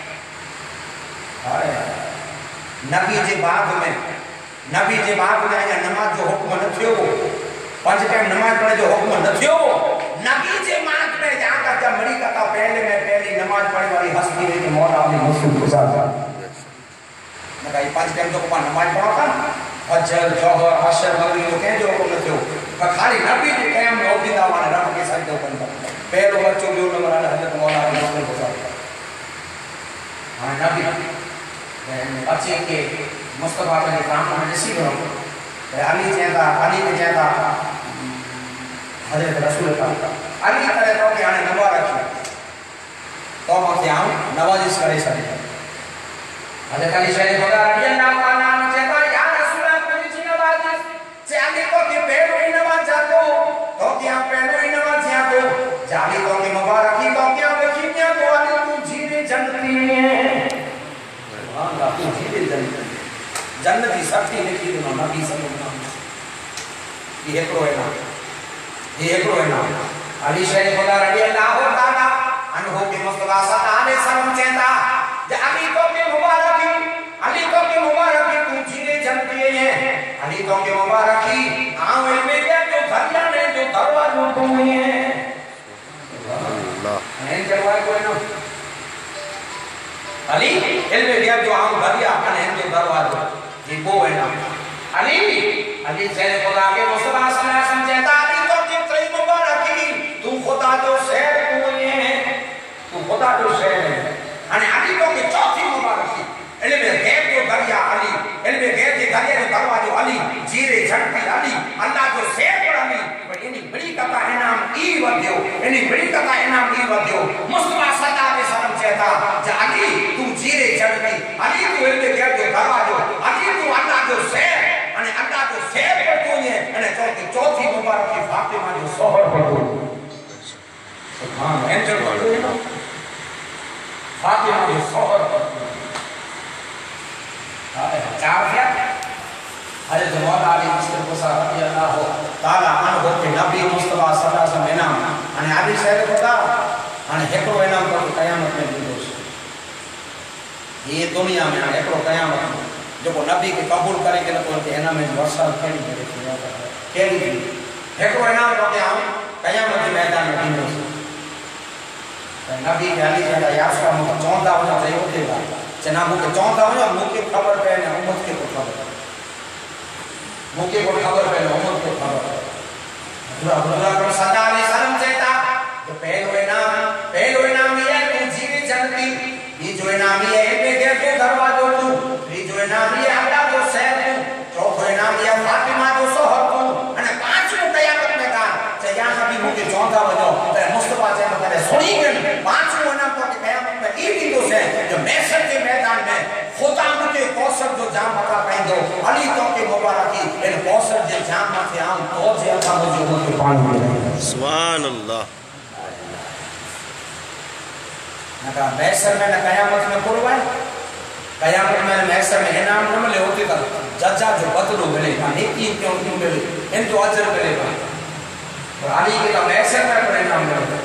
نبی جے بعد میں آیا نماز جو حکم نہ تھیو 5 ٹائم نماز پڑھے جو حکم نہ تھیو نبی جے بعد میں جہاں کا جب مری کا پہلے میں پہلی نماز پڑھے والی ہستی ہے کہ مولا علی مسلم گزار تھا میں کہا یہ 5 ٹائم جو کو نماز پڑھا تھا فجر جوہر عشر مغرب جو کہیں جو حکم نہ تھیو خالی نبی جے قیام میں ہوتی دا وانا رب کے ساتھ جو کرتا پہلو بچوں جو نمبر حضرت مولا علی مسلم گزار تھا ہاں نبی بچے کے مصطفیٰ کے کام میں نصیب ہو علی کے چاہتا حضرت رسول اللہ علی کرے تو کہ آنے مبارک ہے تو ماں آؤں نوازش کرے سکتے حضرت علی شریف خدا رضی اللہ عنہ عنہ چاہتا یا رسول اللہ کوئی چی نوازش سے علی کو کہ پہلو ہی نواز جاتو تو کیا پہلو ہی نواز جاتو جالی تو کہ مبارکی تو کیا بکیمیاں تو علی تو جینے جنتی ہیں اللہ تو جینے جنتی جنتی سکتی لکھی دنوں نبی صلی اللہ علیہ وسلم یہ ایک رو ہے نا علی شریف خدا رضی اللہ تعالیٰ عنہ کے مصطفیٰ صلی اللہ علیہ وسلم چہتا کہ علی تو کے مبارکی تم جینے جنتی ہیں علی تو کے مبارکی آؤں علم کیا جو دھریا نے جو دروازوں تم ہیں انہیں جلوائے کوئی نا علی علم کیا جو آؤں دھریا انہیں جو دروازوں یہ وہ ہے نا علی شریف خدا کے مصطفیٰ صلی اللہ علیہ وسلم چہتا علی تو کے تری مبارکی تو خدا جو شہر کوئی ہے تو خدا جو شہر ہے علی تو کے چوتھی مبارکی علم غیب جو دریا علی علم غیب کے دریا جو دروازہ علی جیرے جھٹی علی اللہ جو شہر پر علی انہی بڑی کتا انعام ای ودیو مصطفیٰ صلی اللہ علیہ وسلم چہتا جا علی تو جیرے جھٹی علی تو علم غیب جو دروازہ علی تو اللہ جو شہر اللہ جو شہر پر کوئی ہے چوتھی مبارکی فاطمہ جو شوہر پر کوئی سبحان اینجل پر کوئی ہے فاطمہ جو شوہر پر کوئی چار کیا حضرت مولا علی مصطفیٰ رضی اللہ تعالیٰ عنہ کے نبی مصطفیٰ صلی اللہ علیہ وسلم انعام علی شہر خدا ہکڑو انعام پر قیامت میں بھی دوست یہ دنیا میں ہکڑو قیامت میں جو کو نبی کے قبول کرے کہ نہ کہ انعام میں ورثہ کھیلی کرے کھیلی تھی ہکڑو انعام پر قیامت کے میدان میں بھی دوست نبی کے علی شہر یاسکا مجھے چوندا ہونا چاہیے ہوتے گا جناب کو چوندا ہونا مجھے خبر پہنے امت کے کو خبر مکے کو خبر پہنے امت کو خبر حضرت پر صلی اللہ علیہ وسلم چہتا جو پہلو انعام یہ ہے تم جیوی جنتی یہ جو انعام یہ ہے کہ گئے تو دروازوں تو یہ جو انعام یہ اللہ جو سہر تو چوتھو انعام یہ فاطمہ جو سہر تو پانچوں قیامت میں کہا چاہے یہاں نبی مجھے چوندا ہو مصطفیٰ چہتا پہلے سنی گئے پانچوں انعام تو قیامت میں یہ بھی دوست ہے جو محشر کے میدان میں خدا مجھے کوثر جو جام مکا کہیں دو علی تو کے مبارکی ان کوثر جو جام مکے آؤں تو سے اللہ مجھے ان کے پانی میں سبحان اللہ نہ کہا محشر میں نہ قیامت میں پروائے قیامت میں محشر میں انعام نہ ملے ہوتے تھا ججا جو بدلو ملے گا نیکی کیوں ملے ان تو اجر ملے گا اور علی کے تو محشر میں پر انعام ملے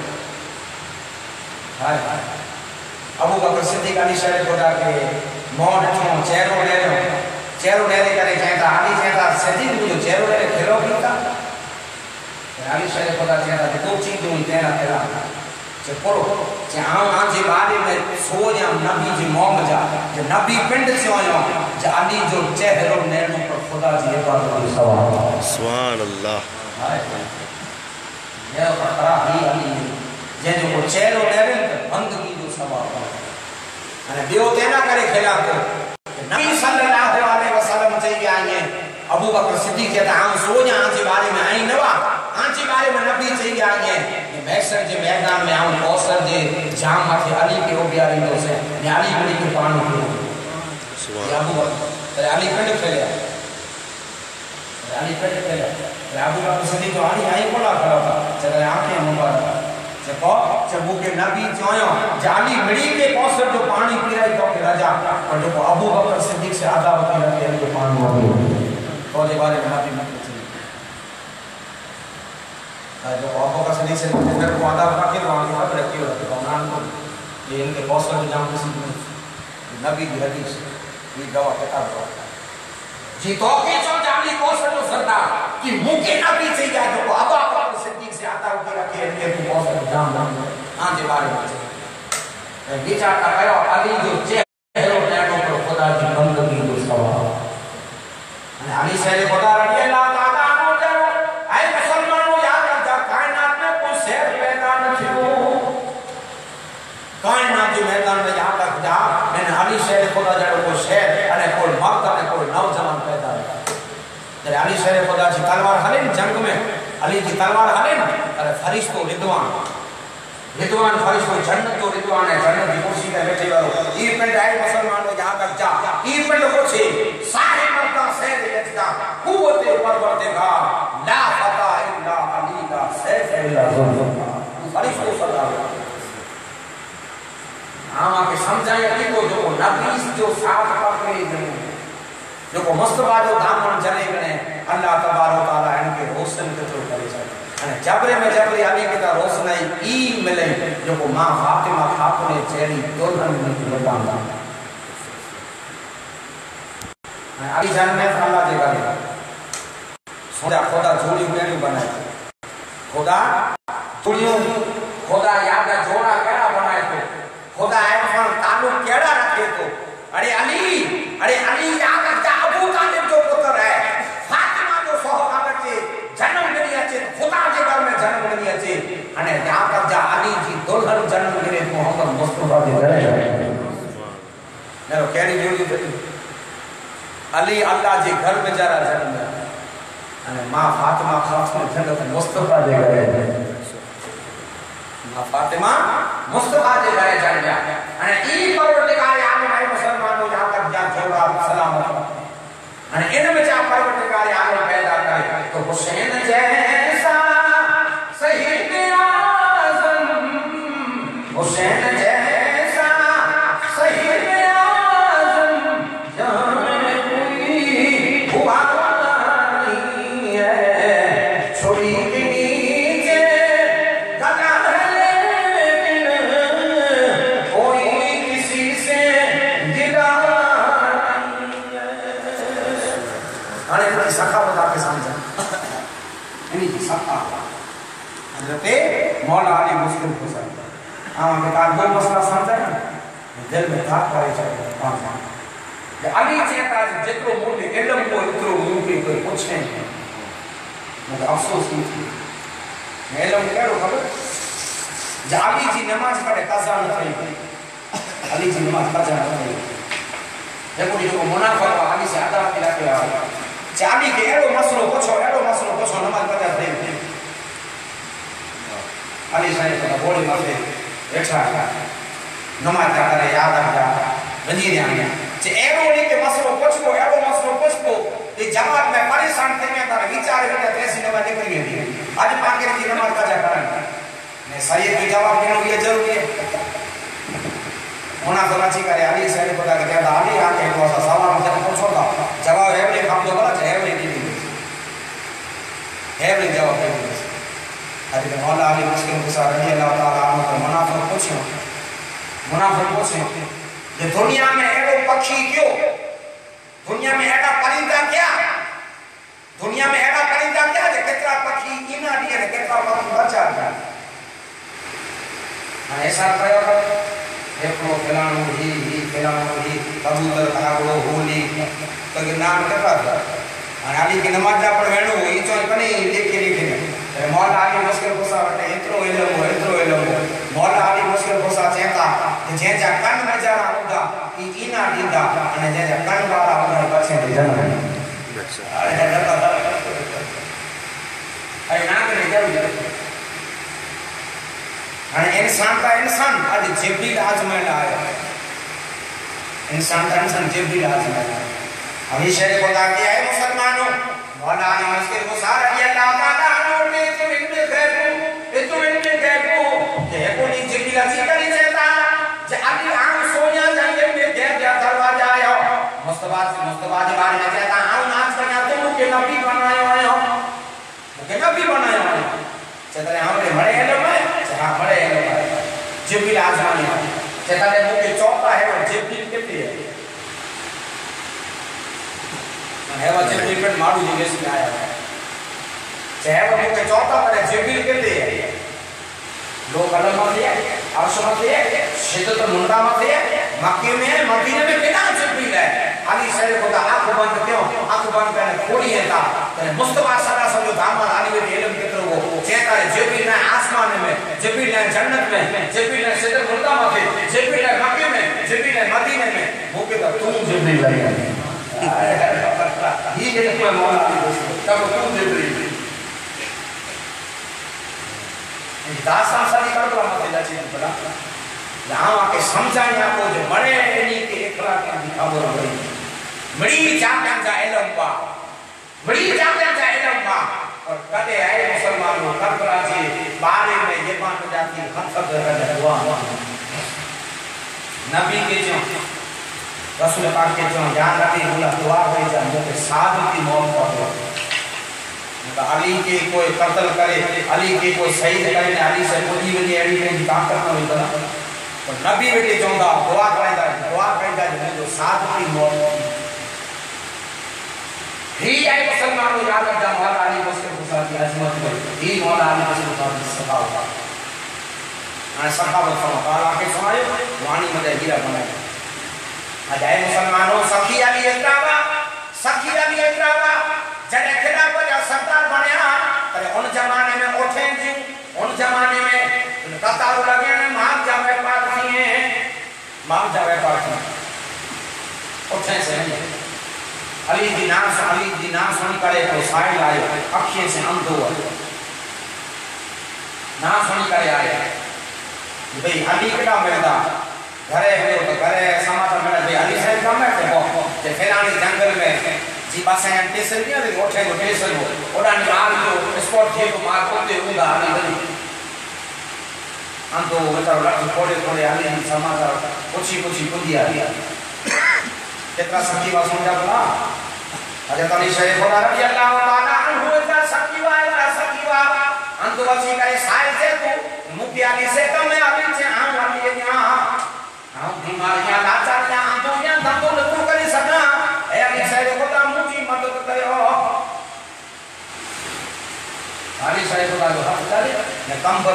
گا ابو بکر صدیق علی شہر خدا کے مون چھوں چہروں لے کرے چاہتا علی چاہتا صدیق مجھے چہروں لے کھلو بھی تھا علی شہر خدا چاہتا کہ دو چیزوں ہی تیرا چھے پڑھو چھے آن جی بارے میں سو جام نبی جی موم جا جو نبی پنڈ سے آیا جو علی جو چہروں نیروں پر خدا جی عبادت سوال سبحان اللہ یہ خطرہ ہی علی جن جو چہروں نیروں پر بندگی جو سوال بیو تینا کرے کھلا کو نبی صلی اللہ علیہ وسلم چاہیے آئیں ابو بکر صدیق کہتا ہاں سوجا آنچے بارے میں آئیں نوا آنچے بارے میں نبی چاہیے آئیں محشر کے میدان میں آؤں کوثر دے جام ہاتھے علی کے ہو بیاری دو سے علی بڑی کے پانوں کے یہ ابو بکر علی کنڈ کھلیا علی پہلے ابو بکر صدیق جو علی آئی کولا کھڑا تھا جب آنکھیں مبارک جب وہ کہ نبی چوئیں جالی مڑی کے کوثر جو پانی پی رہی تو کہ رجا اور جو ابو بکر صدیق سے آدھا وقت رکھتے ہیں جو پانی ہوگی تو دے بارے میں نبی مکر صدیق جو ابو بکر صدیق سے پھر کو آدھا وقت رکھتے تو آنکھیں وقت رکھتے ہوتے تو انہوں کو یہ ان کے کوثر جو جام کسی بھی نبی کی حدیث یہ گواہ کتاب ہوا جی تو کہ جو جالی کوثر جو سردار کہ ممکن نبی سے یا جو ابو بکر صدیق سے آدھا وقت رکھتے ہیں کہ تو کوثر جام ہاں جی بارے میں یہ چاہتا ہے علی جو چہروں نیٹوں پر خدا کی بندگی جو سوال علی شہر خدا رضی اللہ تعالیٰ عنہ جو اے مسلمانوں یاد رکھتا کائنات میں کوئی شہر پیدا نہ تھو کائنات جو میدان میں یہاں تک جا میں نے علی شہر خدا جو کوئی شہر انہیں کوئی مرد انہیں کوئی نوجوان پیدا ہے علی شہر خدا جی تلوار ہلیں جنگ میں علی جی تلوار ہلیں ارے فرشتو رضوان فرشتو جنت تو رضوان ہے جنت کی کرسی پہ بیٹھے والو یہ پنڈ ہے مسلمانوں یہاں تک جا یہ پنڈ کو چھے سارے مردہ سید یجدہ قوت پروردگار لا فتح الا علی لا سیف الا ذوالفقار فرشتو صدا ہم آکے سمجھائیں کہ جو نبیس جو ساتھ پاکے جو کو مصطفیٰ جو دامن جنے گنے اللہ تبارک و تعالیٰ ان کے حسن کے تو کرے جائے جبرے میں جبرے علی کے تا روشنائی ای ملے جو کو ماں فاطمہ خاتون چہری دولہن میں کی بتاؤں گا علی جان میں اللہ دے گا سوچا خدا جوڑیوں کیڑیوں بنائے خدا جوڑیوں خدا یاد جوڑا کیڑا بنائے تو خدا ایمان تعلق کیڑا رکھے تو ارے علی یاد رکھتا ابو طالب جو پتر ہے فاطمہ جو صحابہ بچے جنم گنی اچے خدا کے گھر میں جنم گنی اچے انہیں یہاں تک جا علی جی دلہن جنم گنے محمد مصطفیٰ کے گھر ہے میرے کہنی جوڑی تھی علی اللہ جی گھر میں جارا جنم گیا انہیں ماں فاطمہ خاتون جنت مصطفیٰ کے گھر ہے ماں فاطمہ مصطفیٰ کے گھر جن گیا انہیں ای پروردگار عالم ہے مسلمانوں یہاں تک جا جوڑا سلامت ان میں جا پروردگار عالم پیدا کرے تو حسین جیسا سید اعظم حسین جیسا سید اعظم جہاں میں کوئی ہوا نہیں ہے چھوڑی کے نیچے گدا ہے لیکن کوئی کسی سے گلا سخاوت آپ کے سامنے یعنی کہ حضرت مولا علی مسلم کو سمجھا ہم نے کہا دو مسئلہ سمجھا نا دل میں دھاک کرے چاہیے علی چاہتا ہے جترو موٹے علم کو اترو موٹے کوئی پوچھنے ہیں مجھے افسوس نہیں تھی میں علم کہہ رہا خبر جب علی جی نماز پڑھے قضا نہ تھی علی جی نماز قضا نہ تھی دیکھو جو منافق ہوا علی سے آدھا ملا کے آیا علی کے ایڑو مسئلو پوچھو نماز پڑھا دے علی صاحب کا بولی مردے بیٹھا نماز کا کرے یاد آ جا بنی دیا گیا ایڑو لے کے مسئلو پوچھو یہ جماعت میں پریشان تھے میں تارا ویچارے بیٹھا تیسی نماز نکلی ہے آج پاکر کی نماز کا جا کریں میں سید کی جواب دینا یہ ضروری ہے منافق اچھی کرے علی صاحب کو کہتا ہے علی آکے تو ایسا سوال مجھے پوچھو گا جواب ایولی کام جو بلا ہے ایولی نہیں ایولی جواب ایولی حضرت مولا علی مسلم کے ساتھ رضی اللہ تعالیٰ عنہ پر منافق پوچھیں یہ دنیا میں ایڈو پکھی کیوں دنیا میں ایڈا پرندہ کیا دنیا میں ایڈا پرندہ کیا جو کترا پکھی اینا دیا کترا پکھی بچا دیا ایسا کرے ایپلو فلانو ہی کبوتر کھاگڑو ہولی تو کہ نام کترا تھا علی کی نماز جا پڑھ وینو یہ چوئی پنی لکھے مولا علی مسکر خوصا وٹے اترو علم ہو مولا علی مسکر خوصا چہتا کہ جہاں جا کن نجارہ ہوگا یہ اینا دیدہ انہیں جہاں جا کن والا ہوگا بچے دے جانا ہے نام کرے جاؤ انسان کا انسان آج جبریل آزمائل آیا انسان کا انسان جبریل آزمائل آیا ہمیشہ خدا کیا ہے مسلمانوں مولا علی مسکر کو سارا یہ اللہ تعالیٰ نے تو ان میں کہ کو نہیں جبریل اسی کری چاہتا علی آن سویا جائے میں دیر جا دروازہ آیا مصطفیٰ جی بارے میں کہتا آن آج کرنا تو مجھے نبی بنایا آیا مجھے نبی بنایا آیا چہتا ہے ہمارے بڑے علم ہے ہاں بڑے علم ہے جبریل آزمانی ہے چہتا ہے مجھے چوتا ہے وہ جبریل کتنی ہے وہ جبریل پر مارو جگہ سے آیا ہے چہے وہ مجھے چوتا پر جبریل کتنی ہے لوگ علم ماتے ہیں عرش ماتے ہیں شدت منڈا ماتے ہیں مکہ میں مدینہ میں کنا جبریل ہے علی شہر خدا آنکھ بند کیوں آنکھ بند کرنے کھوڑی ہے تھا مصطفیٰ صلی اللہ علیہ وسلم جو داماد علی میں علم کتر وہ چہتا ہے جبریل ہے آسمان میں جبریل ہے جنت میں جبریل ہے شدت منڈا ماتے جبریل ہے مکہ میں جبریل ہے مدینہ میں وہ کہتا تم جبریل ہے یہ کہتا ہے مولا علی تب تم جبریل داستان ساری کربلا مت جاچی بلا یہاں آ کے سمجھائیں آپ کو جو بڑے انہی کے اخلاق کی خبر ہوئی بڑی جامعہ کا علم با بڑی جامعہ کا علم با اور کدے آئے مسلمانوں کربلا کے بارے میں یہ بات ہو جاتی خطب کر دعا نبی کے جو رسول پاک کے جو جان رکھے بولا دعا ہوئی جان جو کہ صادق کی موت پڑھو علی کے کوئی قتل کرے علی کے کوئی شہید کرے علی سے کوئی وجہ ایڈی میں کام کرنا ہوئی بنا اور نبی بیٹے چاہتا دعا کریں گا جو ساتھ کی موت ہی آئے مسلمانوں یاد رکھتا مولا علی مسکر خسرہ کی عظمت میں ہی مولا علی مسکر خسرہ کی سخا ہوتا میں سخا بتا قال آکے سنائے وانی مدہ ہیرہ بنائے آجائے مسلمانوں سخی علی اقرابہ جڑے کھڑا کو جا سردار بنیا پر ان زمانے میں اٹھیں جی ان زمانے میں قطار لگے ہیں ماں جاوے پاک ہیں اٹھیں سے علی دی نام سن کرے تو سائل آئے اکھیں سے اندھو ہے نام سن کرے آئے بھئی علی کٹا ملتا گھرے ہوئے تو گھرے سماتا ملتا بھئی علی صاحب کم ہے کہ پھیلانی جنگل میں جی بس ہیں ٹیسن کیا لیکن اٹھیں کو ٹیسن ہو اڑانی مار جو اسپورٹ تھے کو مار کوتے ہوگا علی بلی ہم تو بچارو لٹھ کھوڑے علی سماتا کچھی کندی آلی کتنا سکی بات سمجھا بلا حضرت علی شریف خدا رضی اللہ تعالیٰ عنہ اتنا سکی بات ہم تو بچی کا سائل سے تو مکی علی سے کم ہے علی سے ہم علی یہاں ہم بیماریاں لاچار ہیں ہم تو یہاں دم تو لکھو کری سکنا اے علی شریف خدا مجھے مدد کرے ہو علی شریف خدا جو حق جاری میں کمبر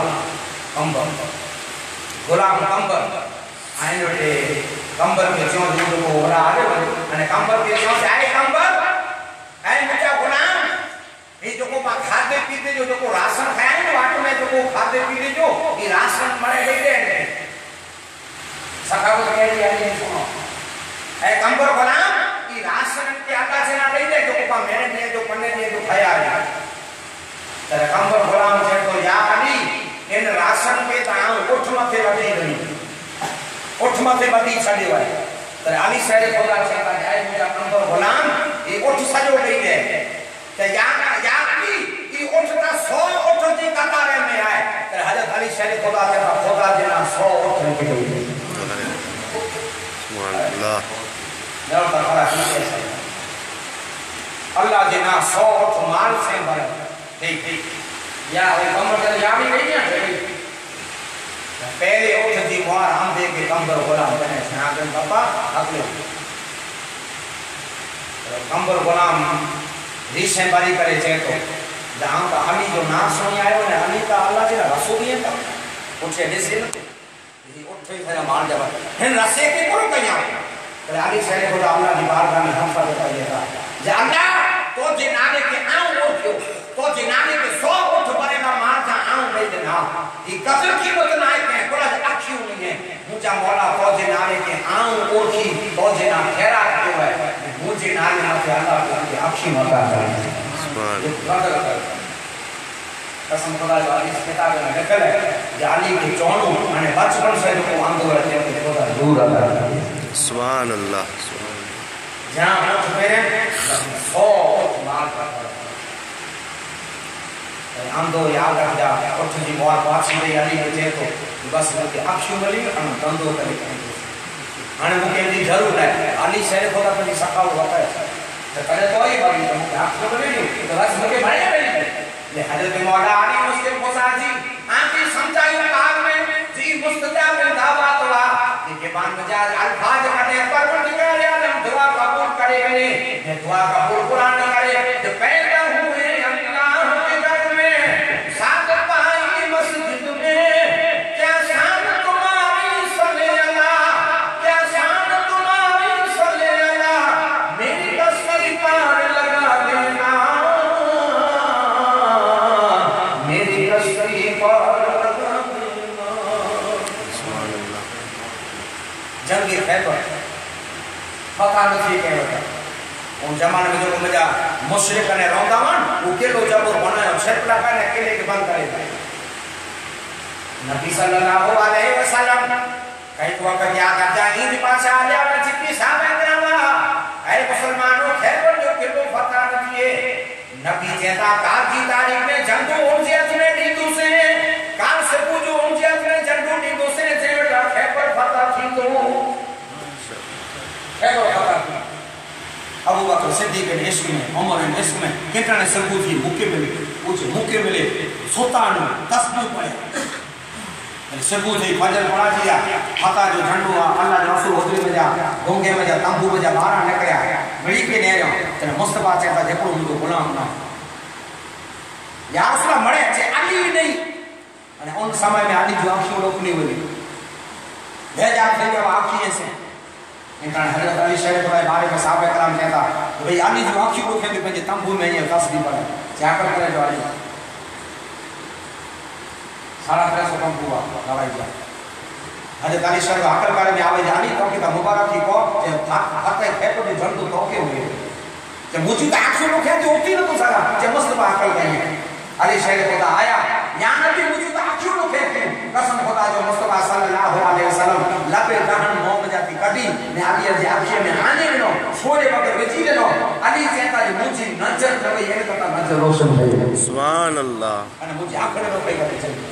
غلام کمبر آئین بیٹے کمبر کے چون جو کو ہو رہا آگے بڑھے کمبر کے چون سے آئے کمبر آئین بیٹا غلام یہ جو کو کھاتے پیتے جو کو راسن کھائیں گے واٹو میں جو کو کھاتے پیتے جو یہ راسن مرے گئی دے سکاوت کہہ دیا نہیں سنو اے کمبر غلام یہ راسن کے آقا سے نہ گئی دے جو کو میرے لیے جو پنے لیے جو کھایا ہے تیرے کمبر غلام سے تو یا علی ان راسن کے تاں اٹھ متے بدی رہی اٹھ متے بدی چھڑی ہوئے تیرے علی شہر خدا چاہتا جائے مجھا کمبر غلام یہ اٹھ سجو گئی دے کہ یا علی یہ اٹھ تا 100 اٹھ جی قطارے میں آئے تیرے حضرت علی شہر خدا چاہتا خدا جنا 100 اٹھ کی گئی سبحان اللہ نور تا خدا کیسے اللہ جنا 100 اٹھ مال سے بھر دیکھ یا وہ کمبر کے یا بھی نہیں ہے پہلے اٹھ دی موار ہم دے کے کمبر غلام بنے سناکن بابا اگلے کمبر غلام ریشیں باری کرے چاہے تو جہاں کا علی جو نام سنی آئے انہیں علی کا اللہ جنہ رسول ہی ہے تھا اٹھے ڈیسے نہ اٹھے پھر مار جب ہن رسے کے کرو کہیں آئے علی شہر خدا اللہ کی بارگاہ میں ہم پر بتائیے تھا یا اللہ تو جنانے کے آؤں اٹھ کیوں تو جنانے کے 100 اٹھ بڑے گا مار جا آؤں بے جنا یہ قدر کی بتنائے ہیں بڑا اکھیوں نہیں ہے مجھا مولا تو جنانے کے آؤں اٹھی تو جنا خیرہ کیوں ہے مجھے نانے مجھے اللہ کی اکھی مطا کریں سبحان قسم خدا جو علی اس کتاب میں نکل ہے یا علی کی چونوں میں بچپن سے جو کو آندو رہتے ہیں خدا دور اللہ سبحان اللہ جہاں اٹھ میرے 100 مال پر اندو یاد رکھ جا اٹھ جی موار پاسی دے علی بچے تو بس مجھے اکشو ملی ہم دندو کرے کریں ہانے مجھے دی ضرور ہے علی شہر خدا پر سکھاؤ ہوتا ہے تو کرے تو ہی بڑی تو مجھے اکشو ملی تو بس مجھے بڑھے ملی یہ حضرت مولا علی مسلم خوصا جی آنکھی سمجھائی کار میں جی مستجاب دعوات ہوا یہ کے بان مجاز الفاظ کٹے پر نکالے عالم دعا قبول کرے گئے یہ دعا قبول قرآن کرے جو پیدا ہوئے اللہ کے گھر میں ساتھ پائی مسجد میں کیا شان تمہاری صلی اللہ کیا شان تمہاری صلی اللہ میری تصویر پار لگا دینا میری تصویر پار لگا دینا جنگی خیبر فتح نتھی کہہ ہوتا ان زمانے میں جو مجھا مشرق نے روندا ون وہ کلو جبر بنایا چھٹلا کرنے کلے کے بند کرے تھے نبی صلی اللہ علیہ وسلم کئی تو وقت یاد آ جائے عید پاس آ جا میں جتنی صحابہ کرام اے مسلمانوں خیبر جو کلو فتح نتھی نبی جیتا کار کی تاریخ میں جنگو امجیت میں ڈیدو سے کار سے پوجو امجیت میں جنگو ڈیدو سے جیوٹا خیبر فتح تھی تو خیبر فتح تھی ابو بکر صدیق کے عشق میں عمر کے عشق میں کتنے ثبوت تھی موقع ملے کچھ موقع ملے سلطان تسبیح پڑھے ثبوت ہے فجر پڑھا دیا فتح جو جھنڈو اللہ جو رسول حضور میں جا گونگے میں جا تمبو میں جا بارہ نکلیا مڑی کے نہیں رہا تیرے مصطفیٰ چاہتا جکڑو مجھے غلام نہ یا رسول اللہ مڑے چھے علی نہیں ان سمے میں علی جو آنکھیں روکنی ہوئی بھیجا تھے جب آنکھیں سے انکان حضرت علی شہر کو بارے میں صحابہ کرام کہتا کہ علی جو آنکھیں روکھیں گے پہنچے تمبو میں یہ تصدیق پڑھے چاکر کرے جو علی 350 کم ہوا دوائی جا حضرت علی شہر کو عقل کرے میں آوے علی تو کہ مبارک کی کو فتح خیبر میں جنگ تو توقع ہوئے کہ مجھے تو آنکھیں روکھیں جو ہوتی نہ تو سکا کہ مصطفیٰ عقل کہیں علی شہر خدا آیا یا نبی مجھے تو آنکھیں روکھیں قسم خدا جو مصطفیٰ صلی اللہ علیہ وسلم لبے دہن موم جاتی کٹی میں علی علی آنکھیں میں آنے لنو سوڑے بگر وچی لنو علی کہتا ہے مجھے نظر کرے یہ کہتا نظر روشن ہے سبحان اللہ انا مجھے آنکھیں روکے گا چلے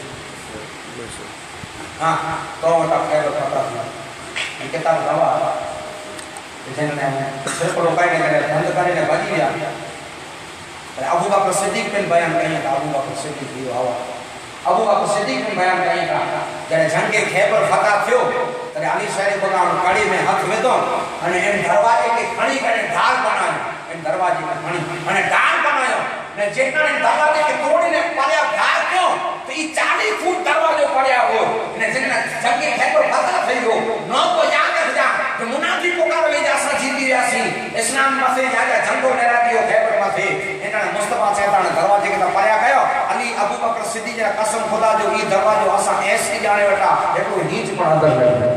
ہاں تو وقت خیر فتح تھی کتاب دوا جن نے صرف روکائے نے بند کرنے نے بجی لیا ابو بکر صدیق بن بیان کہیں کہ ابو بکر صدیق بھی ہوا ابو بکر صدیق بن بیان کہیں کہ جب جنگ خیبر فتح تھیو تو علی شہر کو کام کڑی میں ہاتھ میں تو ان دروازے کے کھڑی کرے ڈھال بنایا ان دروازے کے کھڑی ان ڈھال بنایا نے جتنا ان دروازے کے توڑی نے پڑیا ڈھال کیوں تو یہ 40 فٹ دروازے پڑیا ہو نے جتنا جنگ خیبر فتح تھی ہو نو کو یاد رکھ جا کہ منافی پکار لے جا سا جیتی ریاسی اسلام مسے جا جا جنگو لے رہا دیو خیبر مسے انہاں مصطفیٰ چاہتا دروازے کے پڑیا گیا علی ابو بکر صدیق جا قسم خدا جو یہ دروازے اسا ایسی جانے وٹا ایکو نیچ پڑا در ہے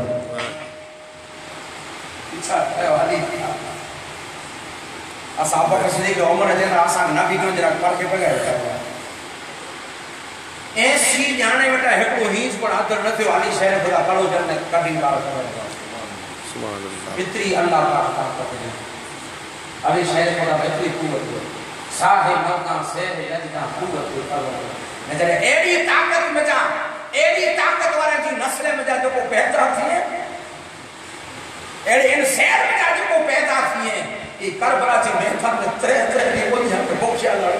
اچھا ہے علی اسا ابو بکر صدیق عمر جن اسا نبی جو جرا کر کے پگیا ایسی جانے وٹا ایکو نیچ پڑا در نہ تھو علی شہر خدا کڑو جن کبھی کار کر سبحان اللہ اتری اللہ کا طاقت ہے علی شہر خدا اتری قوت ہے صاحب موقع سے لجنا قوت ہے نظر ایڈی طاقت میں جا ایڈی طاقت والے جی نسل میں جا جو کو پیدا تھی ہے ایڈی ان سیر میں جا جو کو پیدا تھی ہے یہ کربلا جی محفل میں ترے دی بولی ہم کے بوکشیا لڑ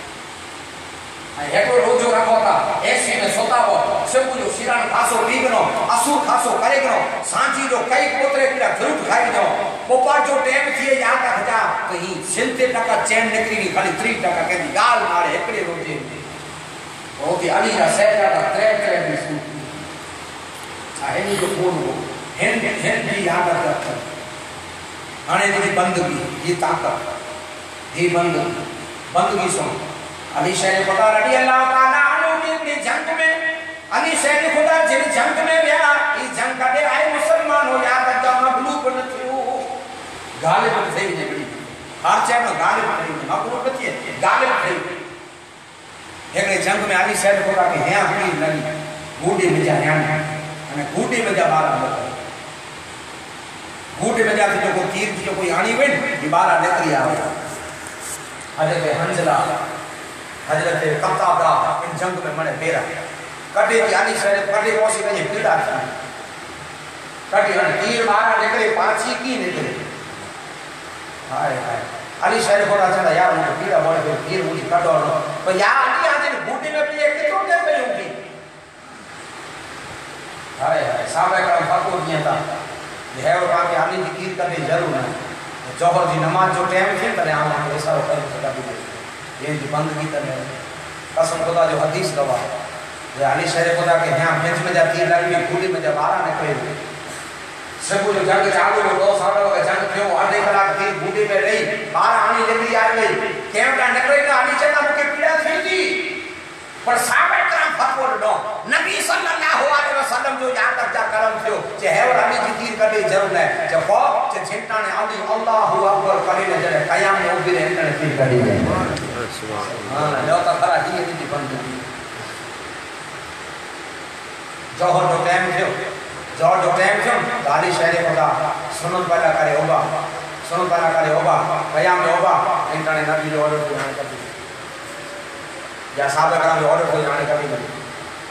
ایکو روزو رکھو تا ایسی میں سوتا ہو سب جو شیران خاصو لیگنو اسور خاصو کرے گنو سانچی جو کئی پوترے پیڑا گھروٹ کھائی جو پوپا جو ٹیم تھیے یاد رکھ جا تو ہی 70% چین نکری نہیں خالی 3% کہتی گال مارے ایکڑے روزے ہوتی علی جا سیدہ دا ترے بھی سوتی ہینی جو خون ہو ہین بھی یاد رکھ آنے دی بندگی یہ طاقت یہ بندگی سن علی شہر خدا رضی اللہ تعالیٰ عنہ کی جنگ میں علی شہر خدا جن جنگ میں گیا اس جنگ کا دے آئے مسلمان ہو یاد رکھا مغلوب نہ تھیو غالب تھے ہی نہیں ہر چاہے میں غالب تھے ہی مغلوب نہ تھے غالب تھے ایک جنگ میں علی شہر خدا کی ہیاں پیر لگی گوڑی میں جا ہیاں گوڑی میں جا بارہ ہوتا बूटे में जाके जो को तीर जो कोई आनी वे ये बारा निकली आवे हजरत हंजला हजरत कत्ताबा इन जंग में मने मेरा कटे की आनी शहर कटे कोसी कने पीड़ा थी कटे हन तीर मारा निकले पांची की निकले हाय हाय अली शहर को चला यार मुझे पीड़ा बोले फिर तीर मुझे कटो पर यार अली आज बूटे में पीड़े कितो दे पे होगी हाय हाय साहब का फको दिया था है और बाकी आली की तीर करने जरूर है जोहर जी नमाज जो टाइम थे तने आम ऐसा कर सका भी ये जी बंदगी तने कसम खुदा जो हदीस गवाह ये अली शहर खुदा के यहां बेंच में जा तीर लगी बूटे में जब आरा निकले सबको जो जंग चालू हो 2 साल हो गए जंग क्यों आधे कलाक तीर बूटे में रही बाहर आनी लगी आ गई कैमरा निकले ना अली चला मुके पीड़ा थी थी पर साहब करम फतवा दो नबी सल्लल्लाहु अलैहि वसल्लम जो यहां तक जा करम थियो जे है और अली जी तीर कटे जरूर है जब को जे चिंता ने अली अल्लाहु अकबर करे ने जरे कयाम में उभी रहे ने तीर कटी है सुभान अल्लाह लो तो खरा ही दी बंद जोहर जो टाइम थियो जोहर जो टाइम थियो गाली शहर खुदा सुनन वाला करे होगा कयाम में होगा इंटरने नबी जो ऑर्डर दिया कर या साहब करम जो ऑर्डर कोई जाने का भी नहीं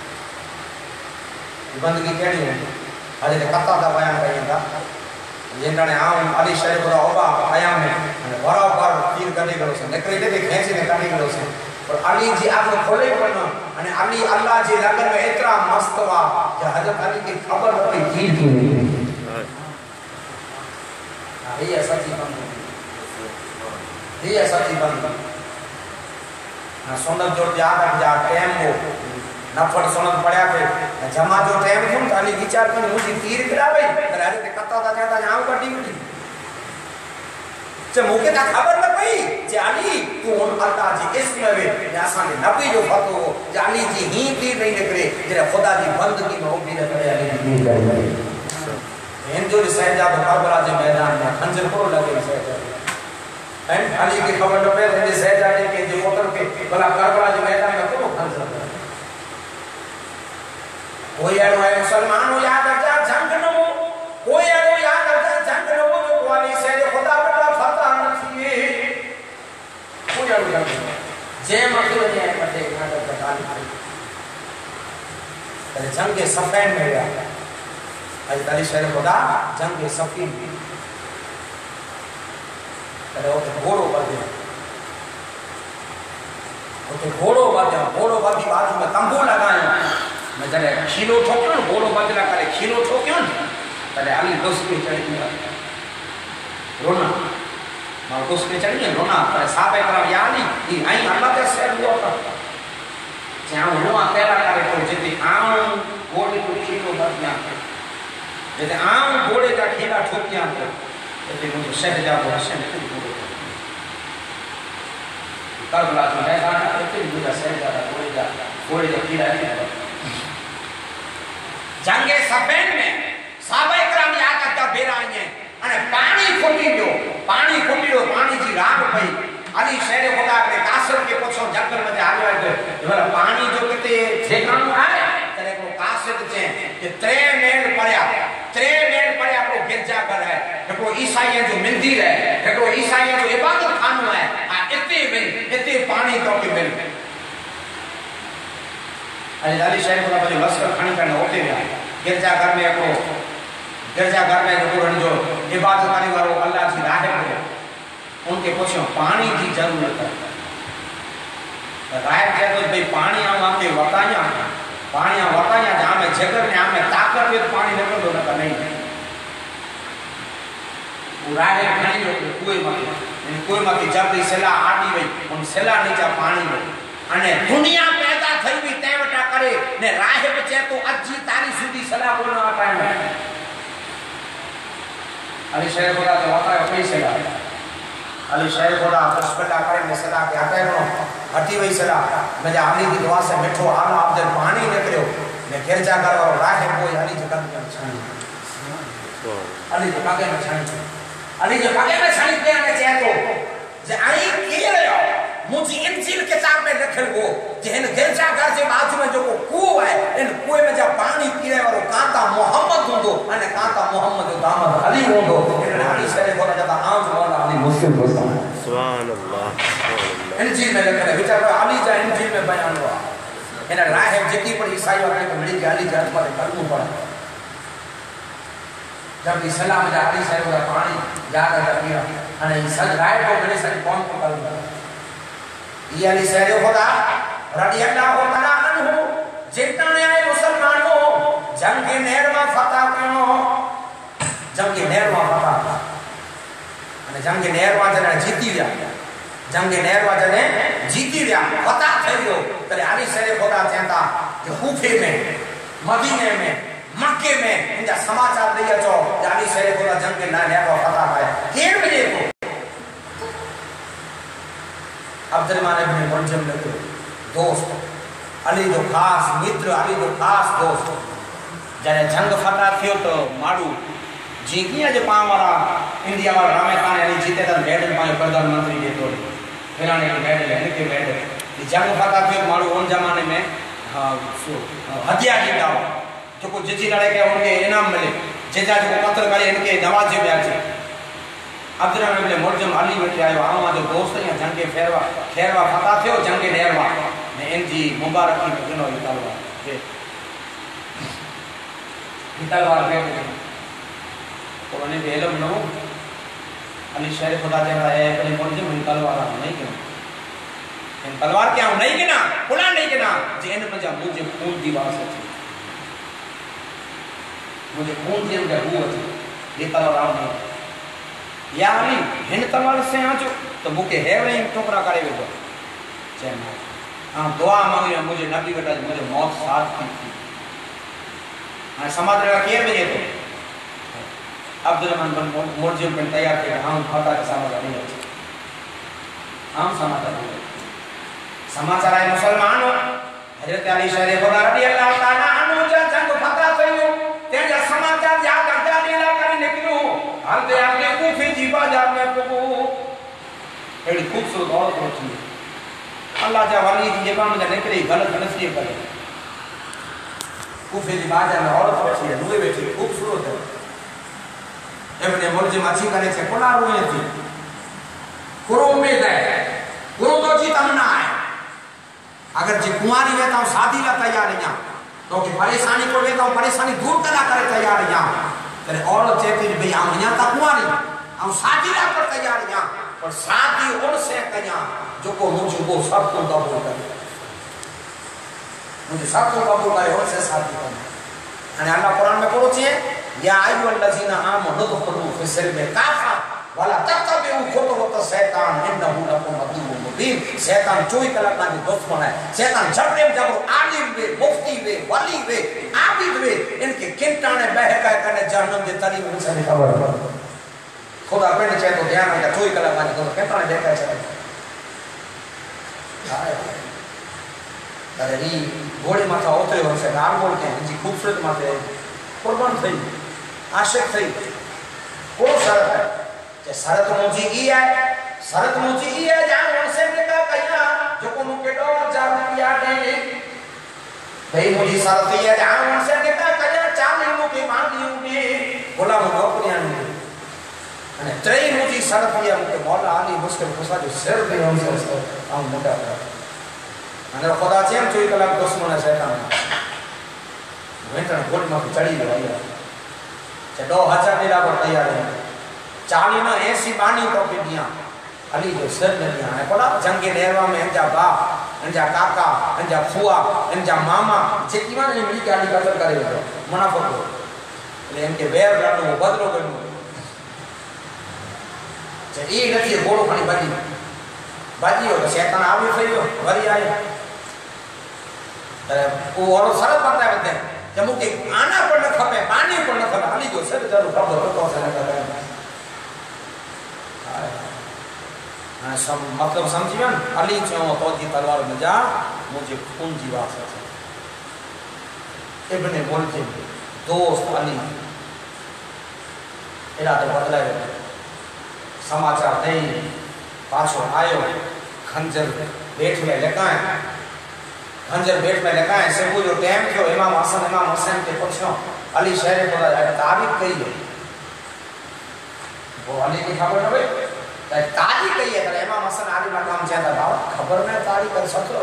बंदगी केड़ी है हजे कत्ता दा बयान कयंदा जिन्ने आम अली शरीफ रो ओबा कयाम में बराबर तीर कटी गयो से निकले दे खेंची ने कटी गयो से और अली जी आंख खोले बनो अने अली अल्लाह जी लगन में इतना मस्त वा जे हजरत अली की खबर पई तीर की ये सच्ची बात ना सोनत जो याद रख जा टाइम हो नफट सोनत पड़या थे जमा जो टाइम थी अली विचार कर मुझे तीर गिरावे पर अरे ते कत्ता दा चाहता जाऊ कटी उठी जे मोके ता खबर न पई जे अली तू अल्लाह जी इसम वे यासा ने नबी जो फतो जे अली जी ही तीर नहीं निकले जे खुदा जी बंदगी में उभी रहे अली जी करे हिंदू सहजा करबला जे मैदान में खंजर को लगे सहजा एंड अली की खबर न पे जे सहजा के जो मोटर के भला करबला जे मैदान में को खंजर कोई एरो है मुसलमान हो याद रखा जंग न हो कोई एरो याद रखा जंग न हो जो वाली से खुदा बड़ा फतह न थी कोई एरो जंग जे मकसद जे पते खातर बताल अरे जंग के सफेन में गया आज ताली शहर खुदा जंग के सफीन अरे वो घोड़ो बदे घोड़ो बाकी बाजू में तंबू लगाया मैं जरे खीलो ठोक्यो न घोड़ो बदला करे खीलो ठोक्यो न तले अली दोस्त पे चढ़ गया रोना मां दोस्त पे चढ़ गया रोना पर साहब करम यानी ई आई अल्लाह के से हुआ था जहां रोआ कहला करे तो जति आम घोड़े को खीलो बदला जति आम घोड़े का खीला ठोकिया तो जति मुझे शहजाद हसन को करबला जो मैदान है तो मुझे शहजादा घोड़े का खीला नहीं जंगे सफेन में साहबे करम याद करता बेराए अने पानी खुटी जो पानी जी राग पई अली शहर खुदा के कासर के पुछो जंगल में आयो है तो पानी जो किते ठेकाणो है तने को कासर जे कि 3 मेल पड़या को गिरजा घर है एको ईसाई जो मंदिर है एको ईसाई जो इबादत खानो है आ इते पानी तो के मिल अली शहर खुदा जो लश्कर खणी करने होते गया गिरजा घर में जो जो इबादत करने वालो अल्लाह की राह है उनके पूछो पानी की जरूरत है राह के तो भाई पानी आके बताया जहां में जगर ने हमें ताकत है तो पानी निकल दो ना नहीं राह खणी कोई मत जब सिला आटी वई उन सिला नीचा पानी वई अने दुनिया पैदा थई भी ते वटा करे ने राह बचे तो अजी तारी सुधी सलाह कोन टाइम अली शहर खुदा तो होता है पैसे ला अली शहर खुदा बिस्मिल्लाह करे ने सलाह के हटे नो हटी वई सलाह मुझे अली की दुआ से मिठो आला अब्दुल पानी निकलियो ने गिरजा कर और राह कोई अली जी कदम में छानी अली जी पागे में छानी पे ने चाहे तो जे आई के रहो मुझे इंजील किताब में लिखल हो जहन गिरजा घर जे बाजू में जो कुओ है इन कुएं में जब पानी पीरे वालो कांता मोहम्मद होंदो अने कांता मोहम्मद जो दामद अली होंदो رسول ہوتا ہے. سبحان اللہ. انجیل میں لکھا ہے بیچارہ علی جا انجیل میں بیان ہوا ان راہ جکی پر عیسائی والے کو ملی کہ علی جا پر کلمہ پڑھا جب اسلام جا علی صاحب کا پانی جا کر پیا ہنے سج رائے کو میرے سج قوم کو کلمہ یہ علی صاحب خدا رضی اللہ تعالی عنہ جتنا نے آئے مسلمانوں جنگ کے نہرواں فتح کیوں جنگ کے نہرواں فتح અને જંગે નેરવા જને જીતી રહ્યા જંગે નેરવા જને જીતી રહ્યા પતા થઈ ગયો ત્યારે આલી સરે ખોટા ચેતા કે કૂફે में મદીને में મક્કે में ઇનका समाचार દઈએ છો આલી સરે ખોટા જંગે ના નેરવા પતા પાય કેર બજે को अब्दुलमान इब्न मुलजम ने तो दोस्त अली जो खास मित्र अली जो खास दोस्त जने जंग फटा थियो तो माडू जी किया जो पाम वाला इंडिया वाला रामे खान अली जीते तो मेडल पाए प्रधानमंत्री के तौर फलाने के मेडल है के मेडल ये जंग फटा थियो माडू उन जमाने में हथियार लीधा जो को जिजी लड़े के उनके इनाम मिले जेजा जो कत्ल करे इनके नवाजे में आचे अब्दुलमान इब्न मुलजम अली बैठे आयो आवा जो दोस्त या जंगे खेरवा फता थियो जंगे नेरवा ने इनजी मुबारकी में गिनो तलवार के तलवार के तो उन्हें बेलम नो अली शेर खुदा कहता है इब्न मुलजम इन तलवार नहीं क्यों इन तलवार क्या नहीं गिना खुला नहीं गिना जे इन में जा मुझे खून दी वास है मुझे खून दी मुझे वो है ये तलवार नहीं या अली हिन तलवार से आजो तो मुके हेवरे टुकड़ा करे वेठो चेना हां दुआ मांगी मुझे नबी बेटा मुझे मौत साथ की थी हां समाज रे के बजे तो अब्दुलमान बन मुलजिम बन तैयार के हम खाता के समाचार नहीं है हम समाचार है मुसलमान हजरत अली शरीफ रजी अल्लाह ताला अन्हु जंग फता थयो तेजा समाचार या करता लीला करी निकलो हालते आपने कूफे जी बाजार में प्रभु एड़ी खूबसूरत औरत होती है अल्लाह जा वली जी जेबा में निकली गलत नसीब करे कूफे जी बाजार में औरत होती है नुए बैठी खूबसूरत है इब्न मुलजिम अच्छी करे छे कोला रोए थी कुरो उम्मीद है कुरो तो जी तमन्ना है अगर जी कुंवारी में तो शादी ला तैयार है तो कि परेशानी को ले तो परेशानी दूर करा करे तैयार है तेरे औरत कहती भई हम यहां तक कुंवारी हम शादी ला पर तैयार हैं पर शादी और से कया जो को मुझे वो सब को कबूल करे मुझे सब को कबूल करे और से शादी करना અને અલ્લાહ કુરાન में બોલો છે या अय्युहल्लज़ीना आमनु दुखुलू फिस्सिल्मि काफा वला तत्तबिउ खुतुवत शैतान इन्नहु लकुम अदुव्वुन मुबीन शैतान 24 कलाक का दुश्मन है शैतान जबरे जब आलिम वे मुफ्ती वे वली वे आबिद वे इनके किंटाने बहका करने जहन्नम के तली में से खबर खुदा पेड़ चाहे तो ध्यान रखा 24 कलाक का तो किंटाने देखा है अरे नी घोड़े माथा उतरे हो से नाम बोल के जी खूबसूरत माथे कुर्बान थई आशिक थई को शरत है जे शरत मुझी ई है शरत मुझी ई है जान से निका कया जो को मुके डोर जार दिया दे भाई मुझी शरत ई है जान से निका कया चाली मुके मांगी उगे बोला मो नौकरियां ने અને ત્રય મુજી શરત ई है मुके मौला अली मुश्किल खुशा जो सिर दे हम से हम मोटा અને ખુદા છે 24 કલાક દુશ્મન છે શૈતાન વેંટણ ગોળ માં ચડી ગયો છે 2000 ની લાગો તૈયાર है 40 में 80 बानी तो के दिया अली जो सर ने दिया है कोला जंगे नेरवा में अंजा बाप अंजा काका अंजा फुआ अंजा मामा जेकी माने मिली के अली कत्ल करे हो मुनाफिक हो એટલે એમ કે વેર લાડો બદલો કર્યો જે ઈ નથી ગોળો ખાની બાજી हो तो शैतान आवी થઈ ગયો વરી આયો वो और सरल बनता है बते जब के आना पर न खपे पानी पर न खपे अली जो सर जरूर खबर तो से न करे हां सब मतलब समझियो अली जो तो की तलवार में जा मुझे खून की बात है इब्न मुलजिम दोस्त अली एला तो बदला समाचार नहीं पाछो आयो खंजर पेट में लगाए खंजर पेट में लगाए से वो जो टाइम थियो इमाम हुसैन के पूछो अली शहर को तारीफ कही है वो अली की खबर न भाई तारी कही है तो इमाम हसन आली मकाम चाहता था खबर में तारी कर सत्रो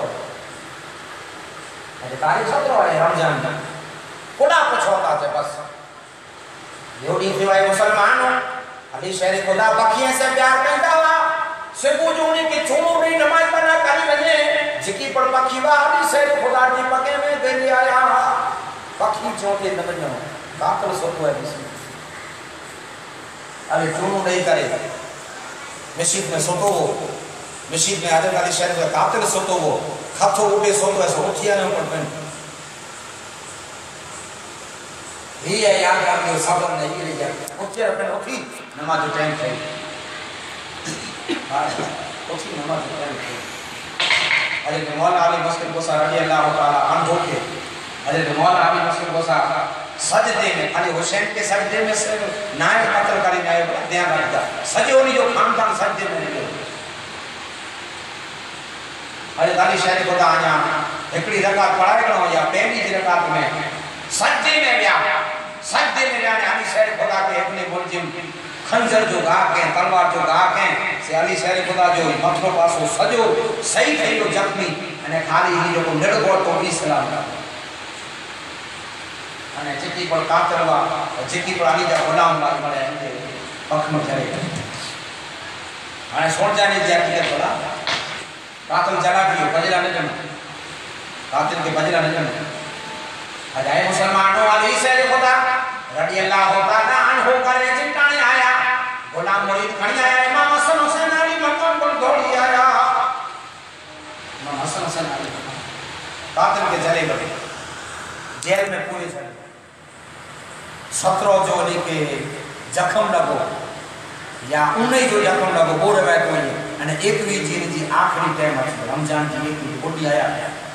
अरे तारी सत्रो है रमजान में कोड़ा पूछोता थे बस योगी सिवाय मुसलमान हो अली शहर खुदा बखिए से प्यार करता हुआ सुबह जो उन्हीं की चुनरी नमाज पढ़ना करी बने जिकी पर पखी वा अली शहर खुदा की पगे में दे लिया आया पखी चौके नमजो काकर सोतो है इसमें अरे चुनू नहीं करे मस्जिद में सोतो हो मस्जिद में हजरत अली शहर में कातिल सोतो हो खतो उठे सोतो है सो उठिया ने ऊपर पेन ही है यार काम जो सबर नहीं ले जा उठिया पेन उठी नमाज टाइम थे हां उठी नमाज टाइम थे हजरत मौला अली मस्जिद गोसा रजी अल्लाह ताला अन्हु के हजरत मौला अली मस्जिद गोसा सजदे में अली हुसैन के सजदे में से नायक कत्ल करी नायक ध्यान रखता सजो नहीं जो खानदान सजदे में नहीं अरे अली शहर खुदा आया एकड़ी रकात पढ़ाए करो या पहली रकात में सजदे में गया ने अली शहर खुदा के अपने मुलजिम खंजर जो गा के तलवार जो गा के से अली शहर खुदा जो मथो पासो सजो सही थई जो जख्मी अने खाली ही जो निड़गो तो इस्लाम અને જેકી પર કાતરવા જેકી પર આલી જા ગુલામ લાગ મળે એમ પખ માં ચડે અને સોળજાની જે આખી તોડા કાતલ જલા ગયો બજરા ને જન કાતિલ के बजरा ने जन अजाए मुसलमानों अली से खुदा रजी अल्लाह ताला अन्हु करे चिंताने आया गुलाम मुरीद खड़ी आया इमाम हसन हुसैन अली मकाम पर दौड़ी आया इमाम हसन हुसैन अली कातिल के जले बने जेल में पूरे चले 17 जो के जख्म लगो या 19 जो जख्म लगो बोर रवायत में અને 21 जी आखिरी टाइम है रमजान जी की बोडी आया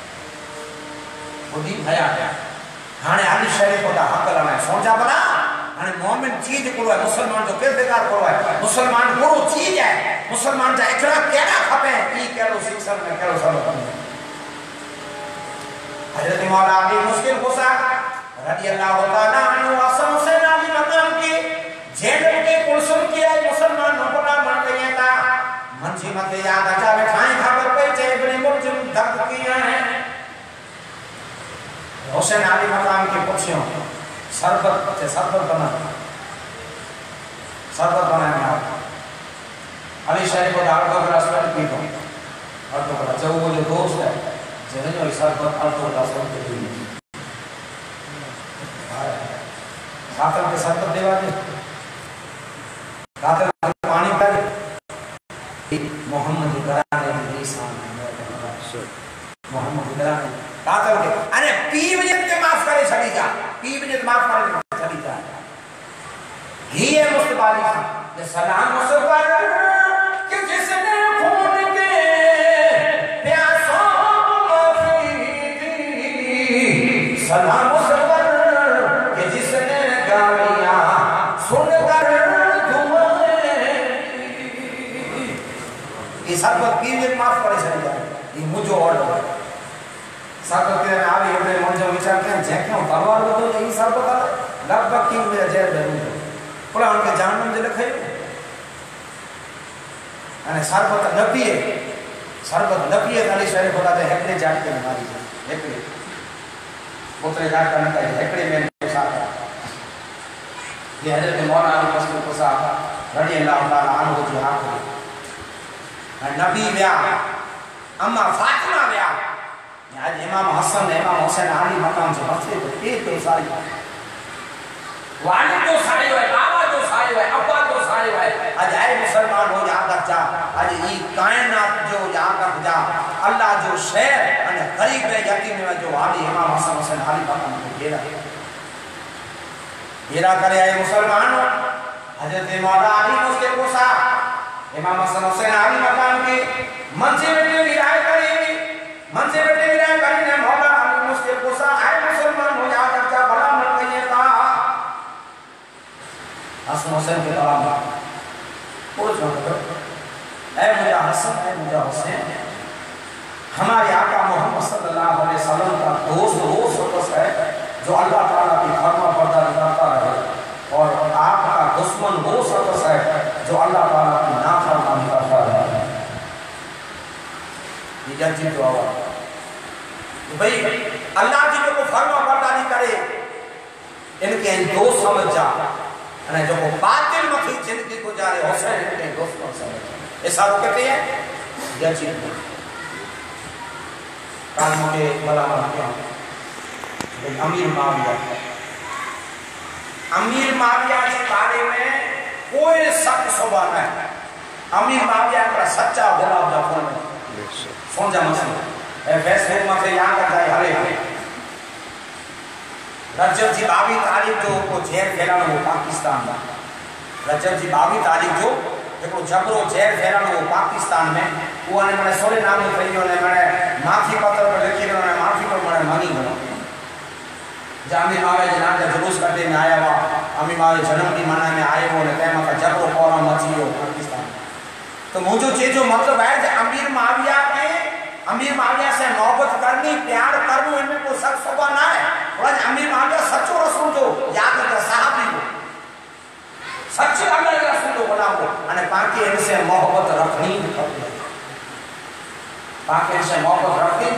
बोडी आया हाने अली शहर को हक लाना सोचा बना हाने मोमिन चीज को मुसलमान जो फिर बेकार करो है मुसलमान पूरो चीज है मुसलमान जा एकरा केना खपे ई केरो शिक्षण में केरो सब हजरत मौला अली मुश्किल कोसा रजी अल्लाह ताला अन्हु हसन हुसैन अली मकाम के जेल के कुलसुम किया मुसलमान होना मन गया था मंजी मत याद आ जावे ठाई खबर पे जेबने मुलजिम धक किया है हुसैन अली मकाम के पुछियो सरबत बनाया अली शहर को दाल का ग्लास में पी दो और तो बड़ा जो जो दोस्त है जेने जो सरबत और तो ग्लास में पी दो कातल के सरबत देवा दे कातल पानी पे मोहम्मद कराने की शान मोहम्मद कराने कातल के अरे पी बजे के माफ करे छड़ी जा पी बजे माफ करे छड़ी जा ही है मुस्तफा अली ये सलाम मुस्तफा कि जिसने खून के प्यासों माफी दी सलाम मुस्तफा कि जिसने गालियां सुनकर ये सरबत पीने माफ करे छड़ी जा ये मुझे ऑर्डर सरबत के आवे एवडे मुझे विचार के जेको तलवार बदो ये सरबत लगभग की मेरा जेल में पूरा उनके जहन्नम जे लखे અને સરબત નપીએ ખાલી શરીર ખોલા છે હેકડે જાટ કે મારી છે હેકડે પોતરે જાટ का नका હેકડे में साथ ये हजरत मौला अली मस्जिद को साथ रजी अल्लाह ताला अन्हु जी आखिरी नबी व्या अम्मा फातिमा व्या आज इमाम हसन इमाम हुसैन अली मकाम से मस्जिद के तो सारी वाली तो सारी है बाबा तो सारी है अब्बा तो सारी है आज आए मुसलमान हो याद रख जा आज ये कायनात जो याद रख जा अल्लाह जो शेर અને गरीब में यकीन में जो अली इमाम हसन हुसैन अली मकाम को घेरा करे आए मुसलमान हजरत मौला अली मुश्किल कोसा इमाम हसन हुसैन अली मकाम की मंचे में विराय करी मंचे में विराय करी ने मौला अली मुश्किल कोसा आए मुसलमान हो याद रख जा बड़ा मन कहिए था हसन हुसैन के तलाब पूछ रहा है मुझे हसन है मुझे हुसैन हमारे आका मोहम्मद सल्लल्लाहु अलैहि वसल्लम का दोस्त वो शख्स है जो अल्लाह ताला की फर्मा बरदारी करता रहे और आपका दुश्मन वो शख्स है जो अल्लाह ताला की नाफरमानी यजीद जो आवाज़ भाई अल्लाह जी जो फर्मा बरदारी करे इनके दो समझ जा अने जो बातिल मथी जिंदगी गुजारे हुसैन इनके दोस्त समझ ऐसा वो कहते हैं यजीद काल मुझे भला मानते हैं अमीर माविया के बारे में कोई शक शुबा नहीं। अमीर माविया का सच्चा गुलाब जाफर में समझा मसला ए फेसबुक में से यहाँ करता है हरे रजब जी 22 तारीख जो को जेल फैलानो वो पाकिस्तान में रजब जी 22 तारीख जो जबरो जेल फैलानो वो पाकिस्तान में वो आने मैंने सोले नाम में कही ने मैंने माफी पत्र पर लिखी ने माफी पर मैंने मांगी गयो जामी मावे जना के जुलूस करते में आया हुआ अमी मावे जन्म की मना में आए हो ने तेमा का जबरो कोरा मचियो पाकिस्तान तो मुझे जे जो मतलब है कि अमीर माविया से मोहब्बत करनी प्यार करनी इनमें कोई शक शुबा ना है और अमीर माविया सच्चो रसूल जो याद कर साहबी हो सच्चे अल्लाह के रसूल को बना हो अने पाके इनसे मोहब्बत रखनी पाके इनसे मोहब्बत रखनी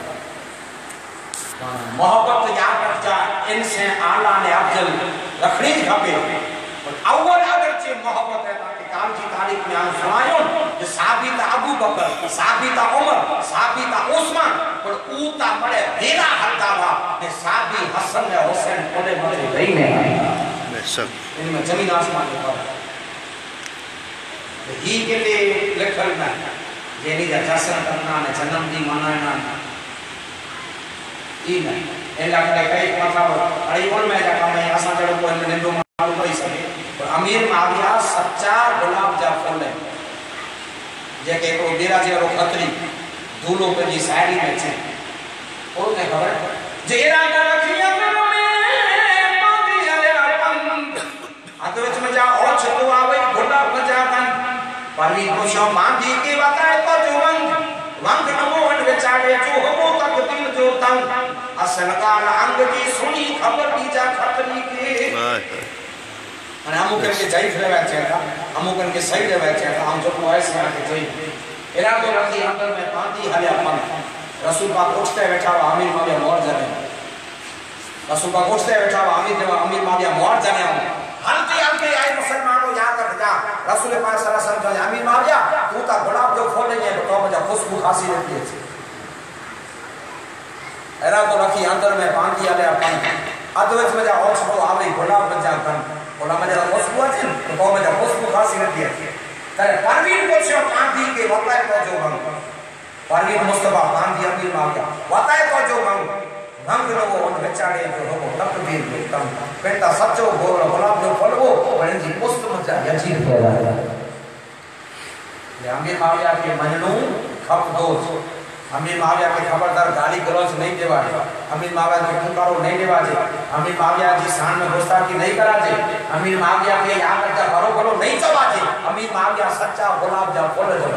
मोहब्बत याद रख जा इनसे आला ने अफजल रखनी खपे अव्वल अगर चे मोहब्बत है ताकि काल की तारीख में आ सुनायो जो साबित अबू बकर साबित उमर साबित उस्मान पर ऊता बड़े भेरा हल्दावा ने साबी हसन ने हुसैन कोले मते नहीं ने बेशक इनमें जमीन आसमान के फर्क ही के लिए लिखल ना जेनी जा जश्न करना ने जन्म दी मनाना ई ना एला के कई मतलब आई बोल में जा काम आसा चलो कोई ने निंदो मालूम कर सके पर अमीर माविया सच्चा गुलाब जाफर है जेके को डेरा जेरो खतरी दूलो पे जी शायरी में छे और ने खबर जेरा का रखिया में पादी अले अपन हाथ में जा और छतो आवे गुलाब बजावन पानी को शो बांधी के बताए तो जुवन वंग नमो वन बेचारे जो हो तक दिल जो तंग असल का अंग की सुनी खबर दी जा खतरी के અને અમુક એમ કે જઈ ફેરવા છે અમુક એમ કે સહી લેવા છે આમ જો વોઇસ માં કે જોઈ એરા તો રખી અંતર में पांती हाले अपन रसूल पाक पूछते बैठा हुआ अमीर माविया मोर जाने रसूल पाक पूछते बैठा हुआ अमीर माविया मोर जाने हल्के हल्के आए मुसलमानों याद रख जा रसूल पाक सल्लल्लाहु अलैहि वसल्लम जो अमीर माविया तू ता गुलाब जो खोल नहीं है तो मजा खुशबू खासी रहती है एरा तो रखी अंदर में पांती हाले अपन अद्वैत में जा और छो आवरी गुलाब बन जा कन बोला मजा खुशबू है तो मजा खुशबू खासी रहती है करे परवीन को से पांती के वताए तो जो हम परवीन मुस्तफा पांती अमीर माविया वताए तो जो हम भंग लोगो उन बेचारे जो हो तकदीर में तम बेटा सच्चो गोर गुलाब जो फलवो पर जी पुष्प मजा यजीद पैदा है ये अमीर माविया के मननू खप दोष अमीर माविया के खबरदार गाली गलौज नहीं देवा अमीर माविया के पुकारो नहीं देवा अमीर माविया जी शान में गुस्ताखी नहीं करा अमीर माविया के यहाँ का भरो भरो नहीं चबा अमीर माविया सच्चा गुलाब जा फूल जो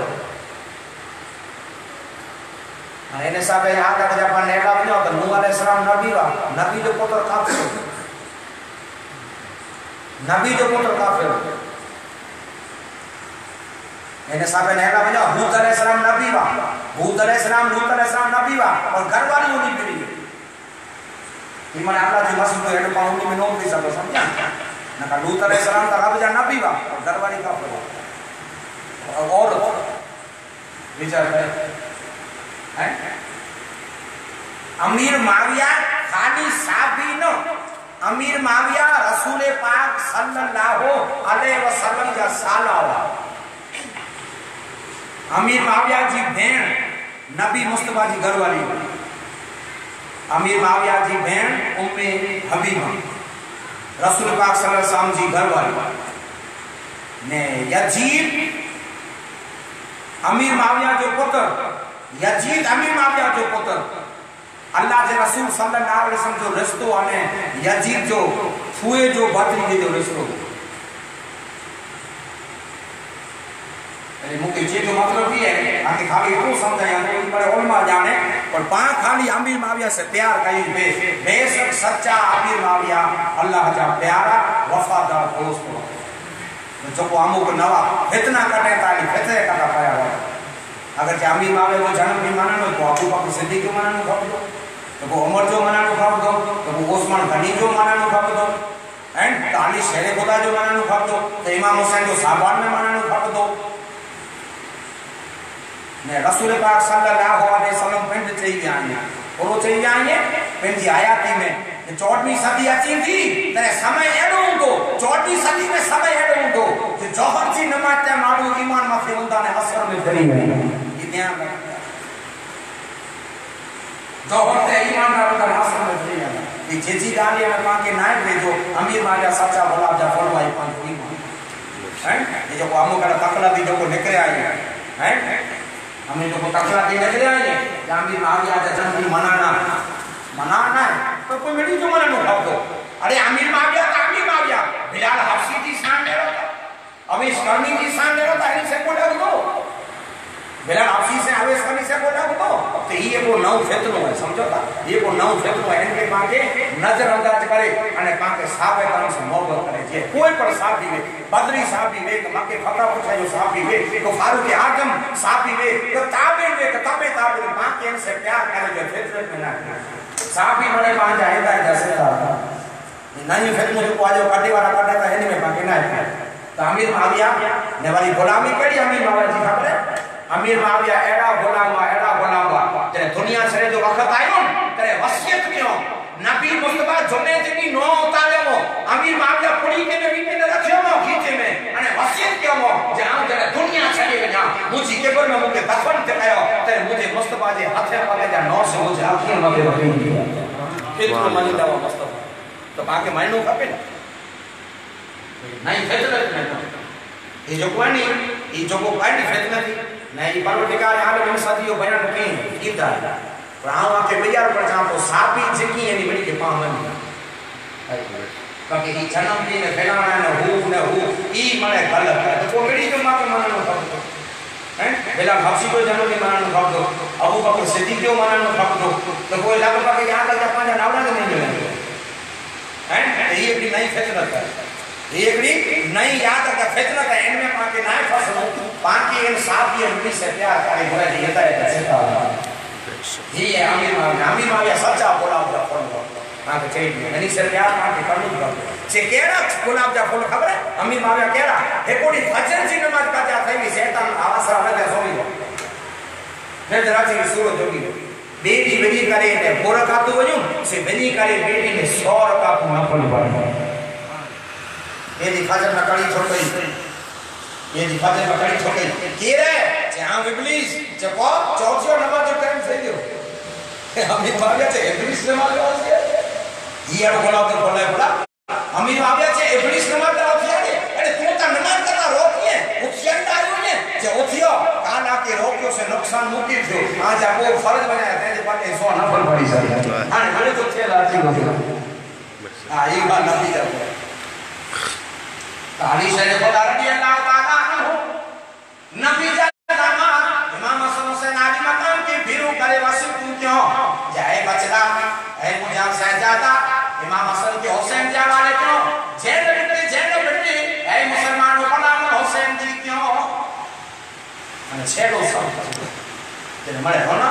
એને સાબે આ કાજે પણ નેડા બન્યો તો નૂહ અલैहिस्सलाम નબી જો પુત્ર કાફિર એને સાબે નેડા બન્યો હૂદ અલैहिस्सलाम નબી લૂત અલैहिस्सलाम નબી और घरवाली होनी पड़ी ईमान आपला जो मसलो हेड पाउनी में नो भी सब समझा ना का लूत अलेहिस्सलाम का रब जा नबी बा और घरवाली काफिर और विचार है अमीर माविया खाली साबी न अमीर माविया रसूल पाक सल्लल्लाहु अलैहि वसल्लम जा साला अमीर माविया जी भेण नबी मुस्तफा जी घरवाली अमीर माविया जी भेण उम्मे हबीबा रसूल पाक सल्लल्लाहु अलैहि वसल्लम जी घरवाली ने यजीद अमीर माविया जो पुत्र यजीद अमीर माविया जो पुत्र अल्लाह के रसूल सल्लल्लाहु अलैहि वसल्लम जो रिश्तो आने यजीद जो छुए जो भतीजे जो रिश्तो अरे मुके जे जो मतलब भी है आके खाली तो समझे यानी बड़े उलमा जाने और पांच खाली अमीर माविया से प्यार कई बेशक सच्चा अमीर माविया अल्लाह जा प्यारा वफादार दोस्त जो को अमुक नवा इतना कटे ताली फितरे कटा पाया अगर अमीर मावे को जन्म भी मनानो तो अबू बकर सिद्दीक़ जो मनानो खपे तो को उमर जो मनानो खपे तो को उस्मान गनी जो मनानो खपे एंड अली शेर खुदा जो मनानो खपे तो इमाम हुसैन जो साहबान में मनानो खपे ने रसूल पाक सल्लल्लाहु अलैहि वसल्लम पिंड चई आने और वो चई आने पिंड जी आयाती में 14वीं सदी अची थी तने समय एडो हुंदो 14वीं सदी में समय एडो हुंदो जो जोहर जी नमाज ते माण्हू ईमान मथे हुंदा ने असर में डरी वे ई ध्यान रख जोहर ते ईमान ना हुंदा असर में डरी वे ई जेजी गाली में मां के नायक रे जो अमीर माजा सच्चा गुलाब जा फलवाई पान ईमान हैं ये जो आमो करा तकला दी जो निकले आई हैं हमें जो तकला दी निकले आई जामी माविया जा जन्म मनाना मनाना तो कोई मेरी जो मनानो खाओ अरे अमीर माविया बिलाल हफ्सी की शान ले रहा था अब इस करनी की शान ले रहा था इनसे बोला दो बिलाल हफ्सी से आवेश करनी से बोला दो तो ये को नौ फितनो है समझो ता ये को नौ फितनो है इनके पाके नजरअंदाज करे अने पाके साहब करन से मोहब्बत करे जे कोई पर साहब भी वे बदरी साहब भी वे मक्के फता पूछा जो साहब भी वे तो फारूक आजम साहब भी वे तो ताबे वे तबे पाके इनसे प्यार करे जो फितरत में ना साहब भी बड़े पांच आएगा जैसे था नहीं फिर मुझे को आज काटे वाला काटा था इनमें पाके ना है तो अमीर माविया ने वाली गुलामी करी अमीर माविया जी खबर है अमीर माविया एड़ा गुलाम तेरे दुनिया से जो वक्त आयो तेरे वसियत क्यों नबी मुस्तफा जुमे जी नो उतारे मो अमीर माविया पुड़ी के बीच में रखियो मो खींचे में अने वसियत क्यों मो जाओ तेरे दुनिया छड़ी वजा मुझी के पर में मुके दफन ते कयो तेरे मुझे मुस्तफा जे हाथे पगे जा नो से मुझे आखिर मगे वठी फिर तो मनी दवा मुस्तफा तो बाकी मायनो खपे नहीं फितरत में ये जो कोनी ये जो को काटी फितरत नहीं परवरदिगार आलम सदियों बयान कई कीदा पर आवा के बियार पर जा तो साबी जिकी यानी बड़ी के पावन बाकी ही जन्म दिन फैलाना न हो ई मने गलत है तो कोड़ी जो मां के माननो खपतो हैं बेला हफ्सी को जन्म दिन माननो खपतो अबू बकर सिद्दीक़ जो माननो खपतो तो कोई लाग पाके याद लगा पांजा नावला नहीं मिले हैं ये भी नहीं फितरत है ये भी नहीं याद का फितरत है इनमें पाके ना फसलो बाकी इन साहब ये उनकी से प्यार करे बोले ये है ये अमीर माविया सच्चा गुलाब जा फूल हां के चाहिए नहीं से प्यार पाके कर दो से केड़ा गुलाब जा फूल खबर है अमीर माविया केड़ा हे कोडी फजर जी नमाज का जा थई शैतान आवासा लगे सोई फिर रात की सूरत होगी बेटी बनी करे ने बोरा का तो वजू से बनी करे बेटी ने 100 का तो नफल पढ़ ये दिखाजर नकड़ी छोड़ गई ये दिखाजर नकड़ी छोड़ गई के रे जहां इब्लिस जको चौथियो नमाज जो टाइम થઈ ગયો અમીર ભાવ્યા છે ઇબ્લિસ નમાજ છે ઈ આડો બોલાવ તો બોલે બોલા અમીર ભાવ્યા છે ઇબ્લિસ નમાજ આવતી છે એટલે તું તો નમાજ કરતા રોકીએ ઉઠિયંડા આવ્યો ને જે ઉઠિયો કાના કે રોક્યો છે નુકસાન મૂકી થયો આ જા કો ફરજ બનાયા તે પાકે 100 નફલ પડી શકે અને ઘરે તો છે લાચી ગયો આ ઈ બાત નથી જાતો ताली शेर खुदा रजी अल्लाह ताला अन्हु नबी जमा इमाम हसन हुसैन आदि मकाम के बिरु करे वसु तू क्यों जाए बचला है मुझे शहजादा इमाम हसन के हुसैन जा वाले क्यों जेल बेटे है मुसलमानों का नाम हुसैन जी क्यों अने छेड़ो सब तेरे मरे होना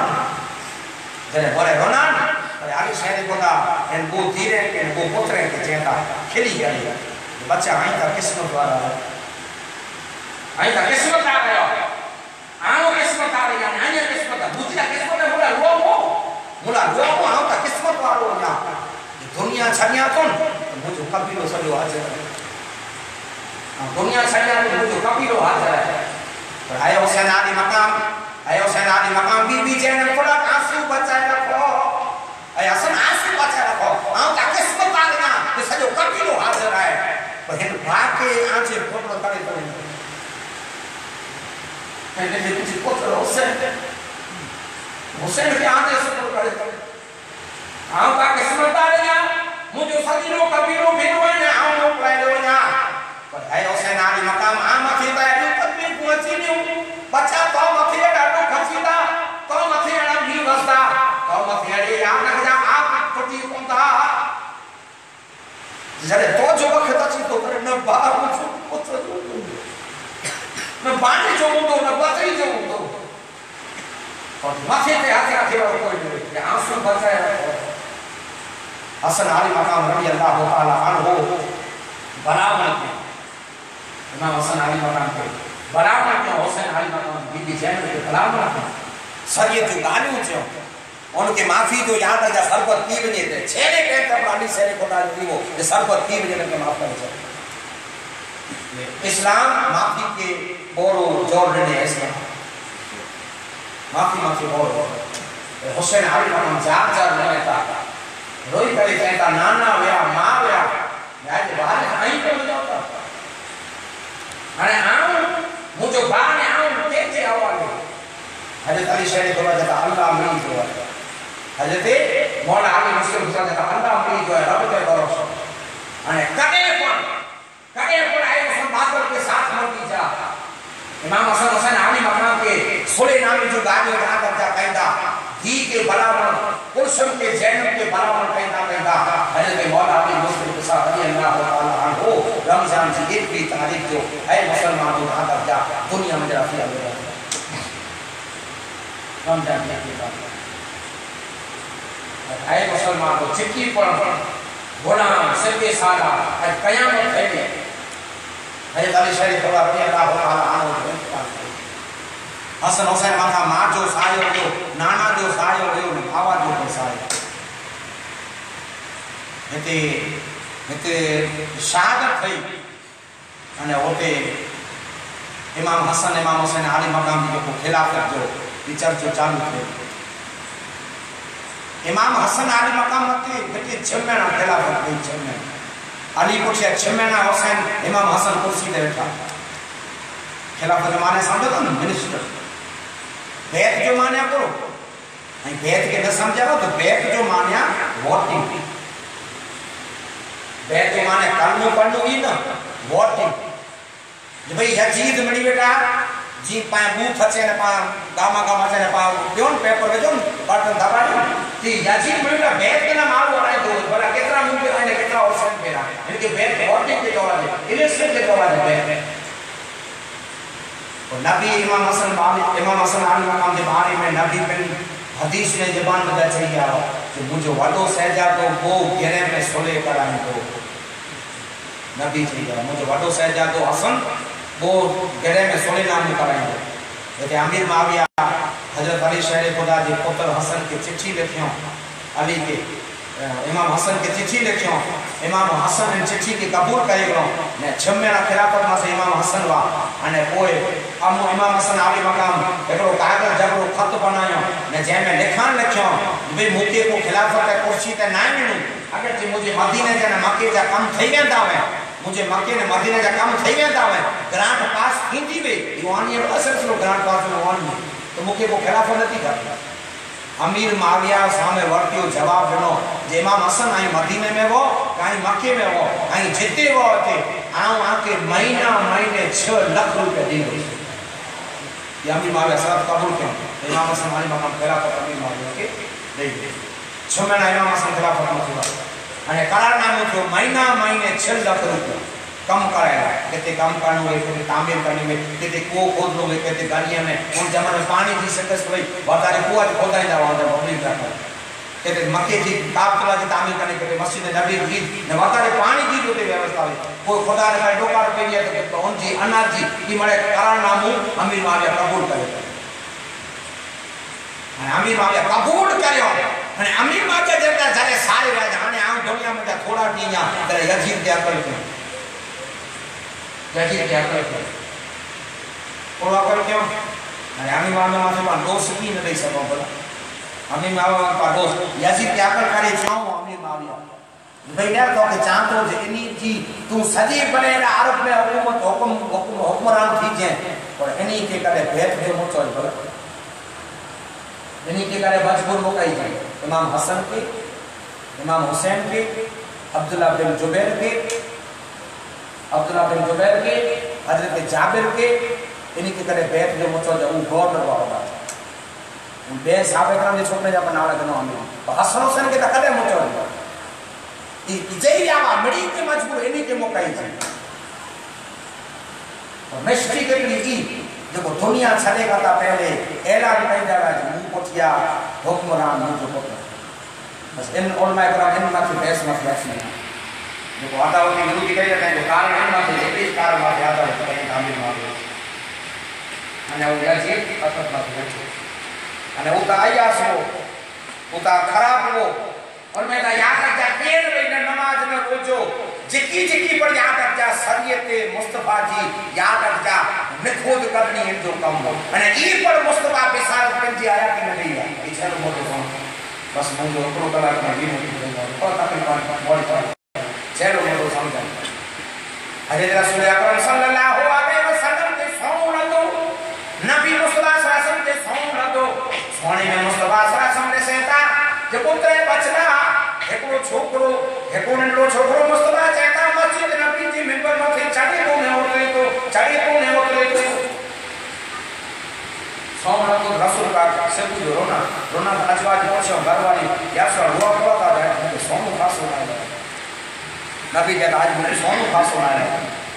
अरे आगे शेर खुदा इन को धीरे के को पुत्र के चेता खिली गई बच्चा आई का किस्मत वाला है आई का किस्मत आ गया आओ किस्मत आ रही है आई किस्मत दूसरा किस्मत है मुला रो आओ का किस्मत वालो ना दुनिया छनिया कौन तो मुझे कभी लो सजो हाजिर है दुनिया छनिया तो मुझे कभी लो हाजिर है पर आयो सेनानी मकाम बीबी जैन थोड़ा आंसू बचाए रखो ऐ हसन आंसू बचाए रखो आओ का किस्मत आ गया तो सजो कभी लो हाजिर है पर हिन भाके आंचे फोटो करे तो मैंने जे कुछ पोत्र हुसैन के आने से फोटो करे तो आओ का किस्मत आ गया मुझे सजीरो कबीरो फिरो ने आओ नो पाए ना पर है हुसैन आदि मकाम आ मथे ता एडो कबीर पहुंची न्यू बच्चा तो मथे डाडो खसीदा तो मथे अड़ा भी वस्ता तो मथे अड़े या न जा आप फटी कोंता जरे तो जो वक्त अच्छी तो करे न बाहर पुत्र न पानी जो मुंडो न बतरी जो मुंडो माथे पे हाथ रखे वो कोई नहीं आंसू बरसाए हसन अली मकाम रजी अल्लाह तआला अन्हु बराबर के इमाम हसन अली मकाम के बराबर के हुसैन अली मकाम बीबी जैनब के बराबर के शरीयत जो गालियों जो उनके माफी जो याद आ सरबत पी वने थे छेड़े के तब अली शेरे खुदा जो वो ये सरबत पी वने के माफ करे इस्लाम माफी के बोरो जोर ने इस्लाम माफी बोरो हुसैन अली मकाम जार रहता रोई करे कहता नाना वया मां वया आज बाहर आई तो जाता अरे आओ मुझे बाहर आओ कैसे आवाले हजरत अली शेर को कहता अल्लाह मेरी जो है हजरत मौला अली मुस्लिम को कहता अल्लाह मेरी जो है रब के करो अरे कदे पर आए उस बादल के साथ मर जा इमाम हसन हुसैन अली मकाम के सोले नामी जो गाने गा करता कहता घी के बराबर कुलसम के जैनब के बराबर कहता हजरत मौला अली मुस्लिम के साथ रजी अल्लाह तआला अन्हु रमजान की एक भी तारीख जो है मुसलमान को कहा जा दुनिया में जरा फिर रमजान की बात है मुसलमान को चिट्ठी पर गुलाम सिर के साला कयामत है हजरत अली शरीफ रजी अल्लाह तआला अन्हु हसन हुसैन माथा मां जो सायो हो नाना जो सायो हो ने भावा जो सायो हिते शहादत थई अने ओते इमाम हसन इमाम हुसैन अली मकाम जो खिलाफत जो चर्चो चालू थे इमाम हसन अली मकाम ते बेटे 6 महीना खिलाफत थई 6 महीना अली पुछे 6 महीना हुसैन इमाम हसन कुर्सी पे बैठा खिलाफत माने समझो तो मिनिस्टर बैत जो मान्या करो नहीं बैत के न समझा तो बैत जो मान्या वोटिंग बैत जो माने कलमो पढ़नो ही ना वोटिंग जो भाई यजीद मड़ी बेटा जी पाए बूथ अच्छे न पा गामा अच्छे न पा क्यों पेपर में जो बटन दबा ती यजीद मड़ी बेटा बैत के ना मारो वाला दो बड़ा कितना मुंबई आने कितना औसत मेरा इनके बैत वोटिंग के जवाब है इलेक्शन के जवाब है बैत नबी इमाम हसन अली मकाम के बारे में नबी बिन हदीस में ज़बान बता चाहिए कि मुझे वडो सहजादो वो घेरे में सोले कराने को नबी चाहिए मुझे वडो सहजादो हसन वो घेरे में सोले नाम कराएंगे जैसे अमीर माविया हजरत अली शेर खुदा जी पुत्र हसन की चिट्ठी लिखियों अली के इमाम हसन की चिट्ठी लिखियों इमाम हसन ने चिट्ठी की कबूल करे गयो ने 6 महीना खिलाफत में से इमाम हसन वा अने कोई अमो इमाम हसन अली मकाम एकरो कागज जबरो खत बनायो ने जे में लिखान लिखियो भाई मुके को खिलाफत के कुर्सी ते ना मिलू अगर जी मुझे मदीने जे मक्के जा काम થઈ વેંदा है मुझे मक्के ने मदीने जा काम થઈ વેંदा है ग्रांट पास थींदी वे ईवानी असर से ग्रांट पास में वानी तो मुके को खिलाफत नहीं करता अमीर माविया सामने वर्तियो जवाब दिनो जे इमाम हसन आई मदीने में वो काई मक्के में वो आई जिते वो थे आऊं आके महीने 6 लाख रुपए दिनो ये अमीर माविया साथ कबूल के इमाम हसन अली मकाम खिलाफत अमीर माविया के दे 6 महीना इमाम हसन खिलाफत में हुआ अने करारनामो थियो महीने 6 लाख रुपए कम कराया कहते काम करनो है कहते तामीर करनी में कहते को खोदनो है कहते गालियां में उन जमाने में पानी की सकस भाई बतारे कुआं खोदाई जावा है पब्लिक का कहते मक्के की काबतुल्लाह की तामीर करने कहते मस्जिद नबी की ने बतारे पानी की होते व्यवस्था है कोई खुदा ने का डोकार पे दिया तो उन जी अनाज जी की मरे करारनामो अमीर माविया कबूल करे अमीर माविया कबूल करयो अने अमीर माविया जता जारे सारे राजा आने आ दुनिया में थोड़ा टीया करे यजीद क्या करते यजीद क्या करते और कर क्यों अरे अमीर माविया माथे पर दोस्त की न दे सको बोला अमीर माविया पर दोस्त यजीद क्या कर करे चाहो अमीर माविया भाई यार तो के चाहतो जे इनी जी तू सजी बने अरब में हुकूमत हुक्मरान थी जे और इनी के करे भेद के मोचो बोला इन्हीं के करे मजबूर मुकाई जाए इमाम हसन के इमाम हुसैन के अब्दुल्ला बिन जुबैर के हजरत जाबिर के इन्हीं के करे बैत जो मुचो जो गवर्नर वाला उन बे साहब करम जे छोकरे जा बनावड़ा गनो हमें तो हसन हुसैन के त करे मुचो ई जई आवा मड़ी के मजबूर इन्हीं के मुकाई जाए और मिस्ट्री के लिए जो दुनिया छड़े का था पहले ऐलान कर दिया मुंह को پوچھیا حکمران جو پتر بس ان علماء کرام ان میں بحث میں فیصلہ جو آتا ہوتی ضرور کہے جاتے ہیں جو کار ان میں سے ایک کار میں آتا ہے کہیں تعمیر مارے انا وہ جی پتہ نہ ہے انا وہ کا آیا سو وہ کا خراب ہو اور میں یاد رکھا دیر میں نماز میں روزو جکی پر یاد رکھا شریعت مصطفیٰ جی یاد رکھا نخود کرنی ہے جو کم ہو انا ای پر مصطفیٰ بسارت پنجی آیا کہ نہ نہیں آیا یہ چلو موٹے ہوں بس مجھے اپنو کلاک میں بھی نہیں اور تقریباً بہت پڑھ چلو موٹو سمجھا حضرت رسول اکرم صلی اللہ علیہ وسلم کے سون رکھو نبی مصطفیٰ صلی اللہ علیہ وسلم کے سون رکھو سونے میں مصطفیٰ صلی اللہ علیہ وسلم نے سہتا جو پتر بچنا ایکڑو چھوکرو ایکڑو ننڈو چھوکرو مصطفیٰ چاہتا مسجد نبی جی ممبر میں چڑھے کو نے اترے تو چڑھے کو نے اترے تو سون رکھو رسول کا سے پوچھو رونا اجواج پوچھو گھر والی یا سر ہوا پڑا تھا جائے مجھے سونو خاص ہونا ہے نبی کہتا آج مجھے سونو خاص ہونا ہے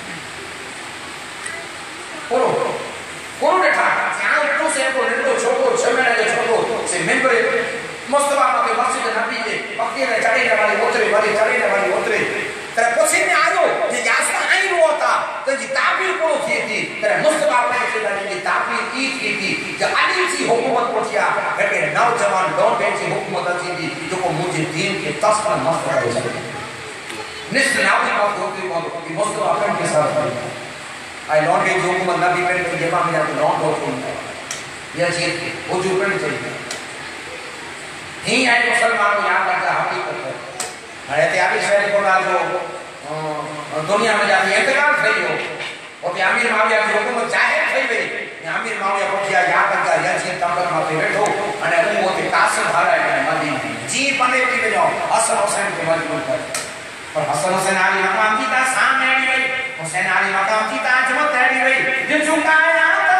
پورو ڈٹھا یہاں اٹھو سے ایکو ننڈو چھوکرو چھمینہ کے چھوکرو سے ممبر مصطفیٰ کے مسجد نبی کے وقتی میں چڑھے والی اترے والی چڑھے والی اترے تیرے پوچھے میں آئیو یہ یاسنا آئین ہوا تھا تو جی تعبیر کو تھی تھی تیرے مصطفیٰ پر سے جی تعبیر کی تھی جو علی سی حکومت پوچھیا کہ نوجوان لون بین سی حکومت اچھی تھی جو کو مجھے دین کے تصفر مصطفیٰ ہو سکے نصف ناوی بات ہوتی کہ مصطفیٰ پر کے ساتھ پڑھا آئی لون بین سی حکومت نبی پین کے جمع میں جاتے لون بہت ہوتا ہے یہ چیز وجود پڑھنی چاہیے ہی ہے مسلمان کو یاد رکھتا حقیقت ہے حضرت علی شہر کو جو دنیا میں جاتی انتقال تھی ہو اور امیر معاویہ کی حکومت ظاہر تھی وئی امیر معاویہ کو کیا یاد رکھتا یا جی طاقت میں بیٹھو انے وہ تے قاسم بھاڑا ہے مدینے جی بنے تھی وجو حسن حسین کے مجبور کر اور حسن حسین علی مقام کی تا سامنے آئی وئی حسین علی مقام کی تا عظمت آئی وئی جن چکایا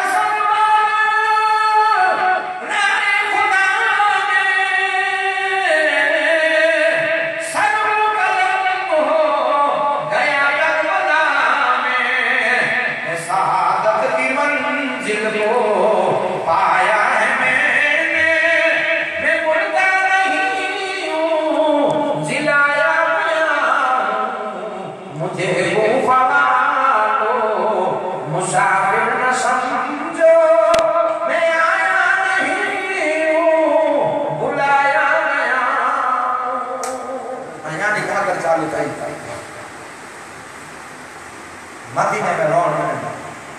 مدینے میں رون ہے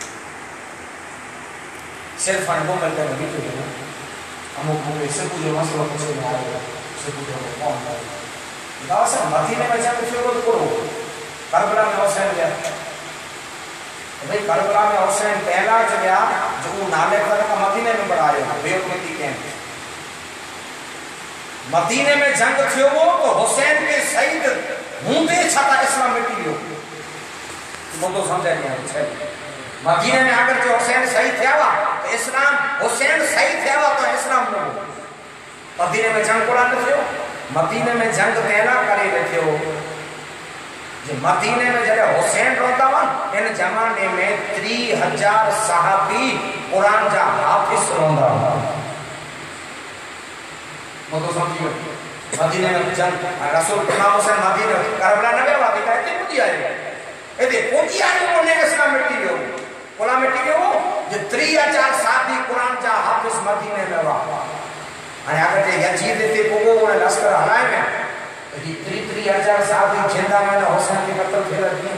صرف ان کو ملتے ہیں بیٹھے ہیں ہم کو سے پوچھو مسئلہ پوچھے نہ آئے سے پوچھو کون ہے دا سے مدینے میں جب پھر وہ کرو کربلا میں حسین گیا بھئی کربلا میں حسین پہلا جو گیا جو نالے پر کا مدینے میں بڑھایا بیوت میں کی کہیں مدینے میں جنگ تھیو وہ تو حسین کے سعید ہونتے چھتا اسلام مٹی لیو وہ تو سمجھا نہیں ہے مدینے میں اگر جو حسین صحیح تھیا ہوا تو اسلام حسین صحیح تھیا ہوا تو اسلام نہ ہو مدینے میں جنگ کوڑا نہ تھیو مدینے میں جنگ پہلا کرے رکھے ہو جو مدینے میں جڑے حسین روتا ہوا ان زمانے میں 3000 صحابی قرآن جا حافظ روندا ہوا وہ تو سمجھیے مدینے میں جنگ رسول امام حسین مدینے کربلا نہ گیا کہ کہتے مجھے آئے ایدے پوچھی آئے وہ نے اسلام مٹی گئے ہو قرآن مٹی گئے ہو جو 3000 صحابی قرآن جا حافظ مدینے میں ہوا آنے آگر تے یجید تے پوگو وہ لشکر ہلائے میں جی 3000 صحابی جھندا میں نے حسین کے قتل پھیلا دیئے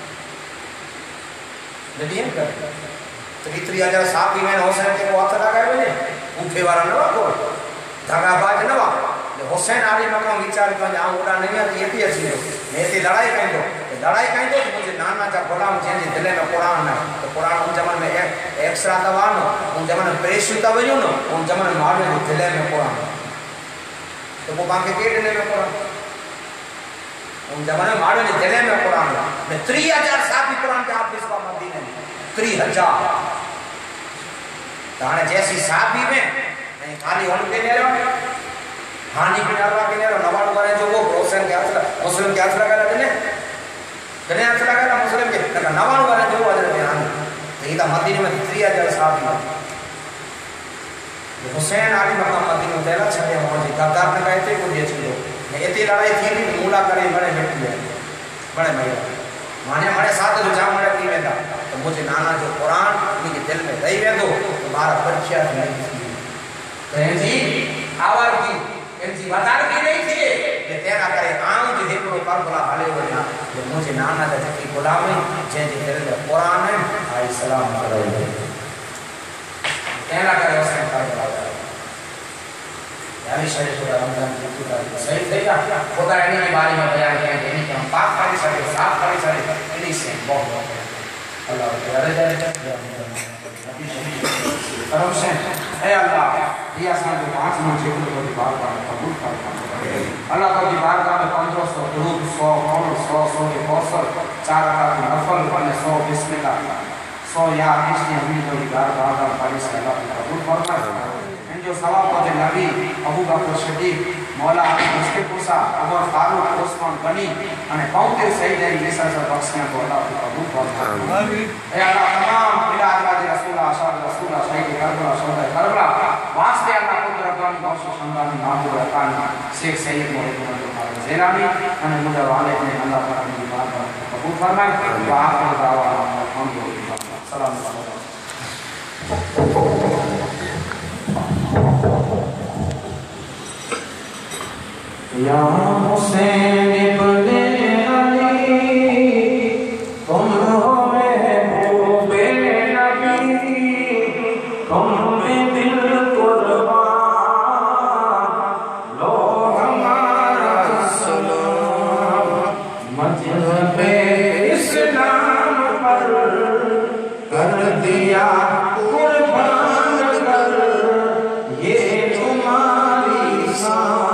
ندیم کر 3000 صحابی میں نے حسین کے کو ہاتھ لگائے ہوئے اوٹھے والا نہ کو دھگا باج نہ حسین علی مقام وچار کو جہاں اڑا نہیں ہے یہ بھی اچھی ہو میں تے لڑائی کہیں دو لڑائی کہیں دو مجھے نانا جا غلام جن جی دلے میں قرآن ہے تو قرآن ان زمان میں ایکسرا دوان ان زمان میں پریشو تا وجو نا ان زمان میں مارو جو دلے میں قرآن تو وہ باقی کے دلے میں قرآن ان زمان میں مارو جو دلے میں قرآن میں 3000 صحابی قرآن کے حافظ کا مدینے میں 3000 تانے جیسی صحابی میں خالی ہون کے لے رہا ہانی بناروا کے لے رہا نوان کرے جو وہ حسین کے ہاتھ مسلم کے ہاتھ لگا رہا جنہیں ہاتھ لگا رہا مسلم کے نوان کرے جو حضرت ہانی تو یہ مدینے میں 3000 صحابی حسین علی مقام مدینہ تیلا چھڑے ہوں جی گردار نہ کہتے کو یہ چھڑو ایتی لڑائی تھی بھی مولا کرے بڑے بیٹھی ہے بڑے مہیا مانے ہمارے ساتھ جو جام بڑے کی ویندہ تو مجھے نانا جو قرآن ان کے دل میں رہی ویندو تو مارا بچیا نہیں تھی تو ان جی آوار کی ان جی بازار کی نہیں تھی کہ تیرا کرے آؤں جو ہکڑو کربلا حالے ہوئے کہ مجھے نانا جو کی غلامی جن جی دل میں قرآن ہے آئی سلام علیہ تیرا کرے حسین کربلا یعنی شریف خدا رمضان کی خدا صحیح تھے یا خدا انہی کی بارے میں بیان کیا کہ انہی کہ ہم پاک کاری سارے صاف کاری سارے انہی سے بہت بہت اللہ تعالی جارے کرم سے اے اللہ یہ آسان جو 5 منٹ جیکل کو دی بارگاہ میں قبول کرتا اللہ کو دی بارگاہ میں 1500 قلوب 100 قول 100 کے کوثر 4 رکعت نفل بنے 100 بسم اللہ 100 یا کشنی ہمیں جو دی بارگاہ میں پالیس کا اللہ کو قبول فرمائے جو ثواب کو نبی ابو بکر صدیق مولا مشکل پوسا عمر فاروق عثمان غنی અને 75 શહીદ વિશેષ બક્ષિયા کو اللہ کو قبول فرمائے اے اللہ تمام بلاد واجی رسول اشار رسول شہید کربلا شہداء کربلا واسطے اللہ کو ربانی بخش خاندان ناظر ارکان شیخ سید محمد زیلانی અને مجھے والد نے اللہ تعالی کی بات کو قبول فرمائے واخر دعوانا الحمدللہ السلام علیکم یا حسین ابن علی تم ہو محبوب نبی تم پہ دل قربان لو ہمارا سلام مذہب اسلام پر کر دیا قربان کر یہ تمہاری شان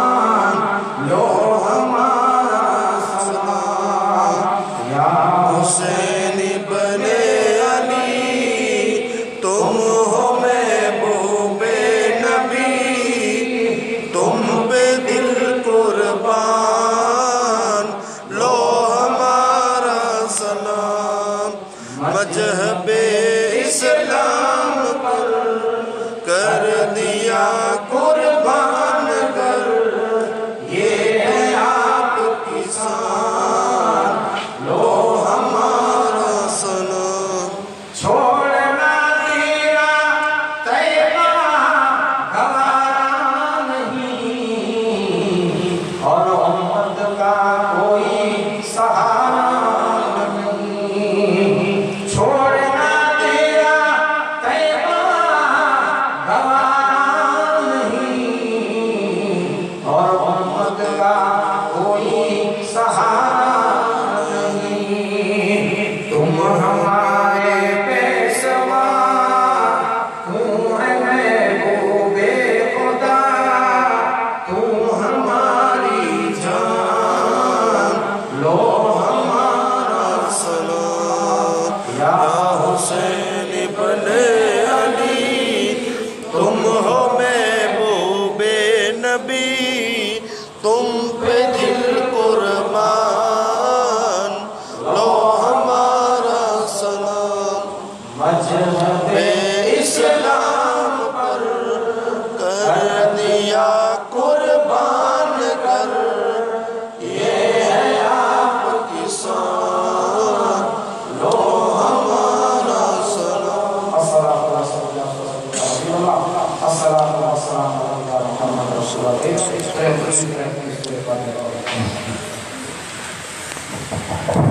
حسین ابن علی تم ہو محبوب نبی تم پہ دل قربان لو ہمارا سلام مذہب اسلام پر کر دیا قربان کر یہ ہے آپ کی شان لو Thank you.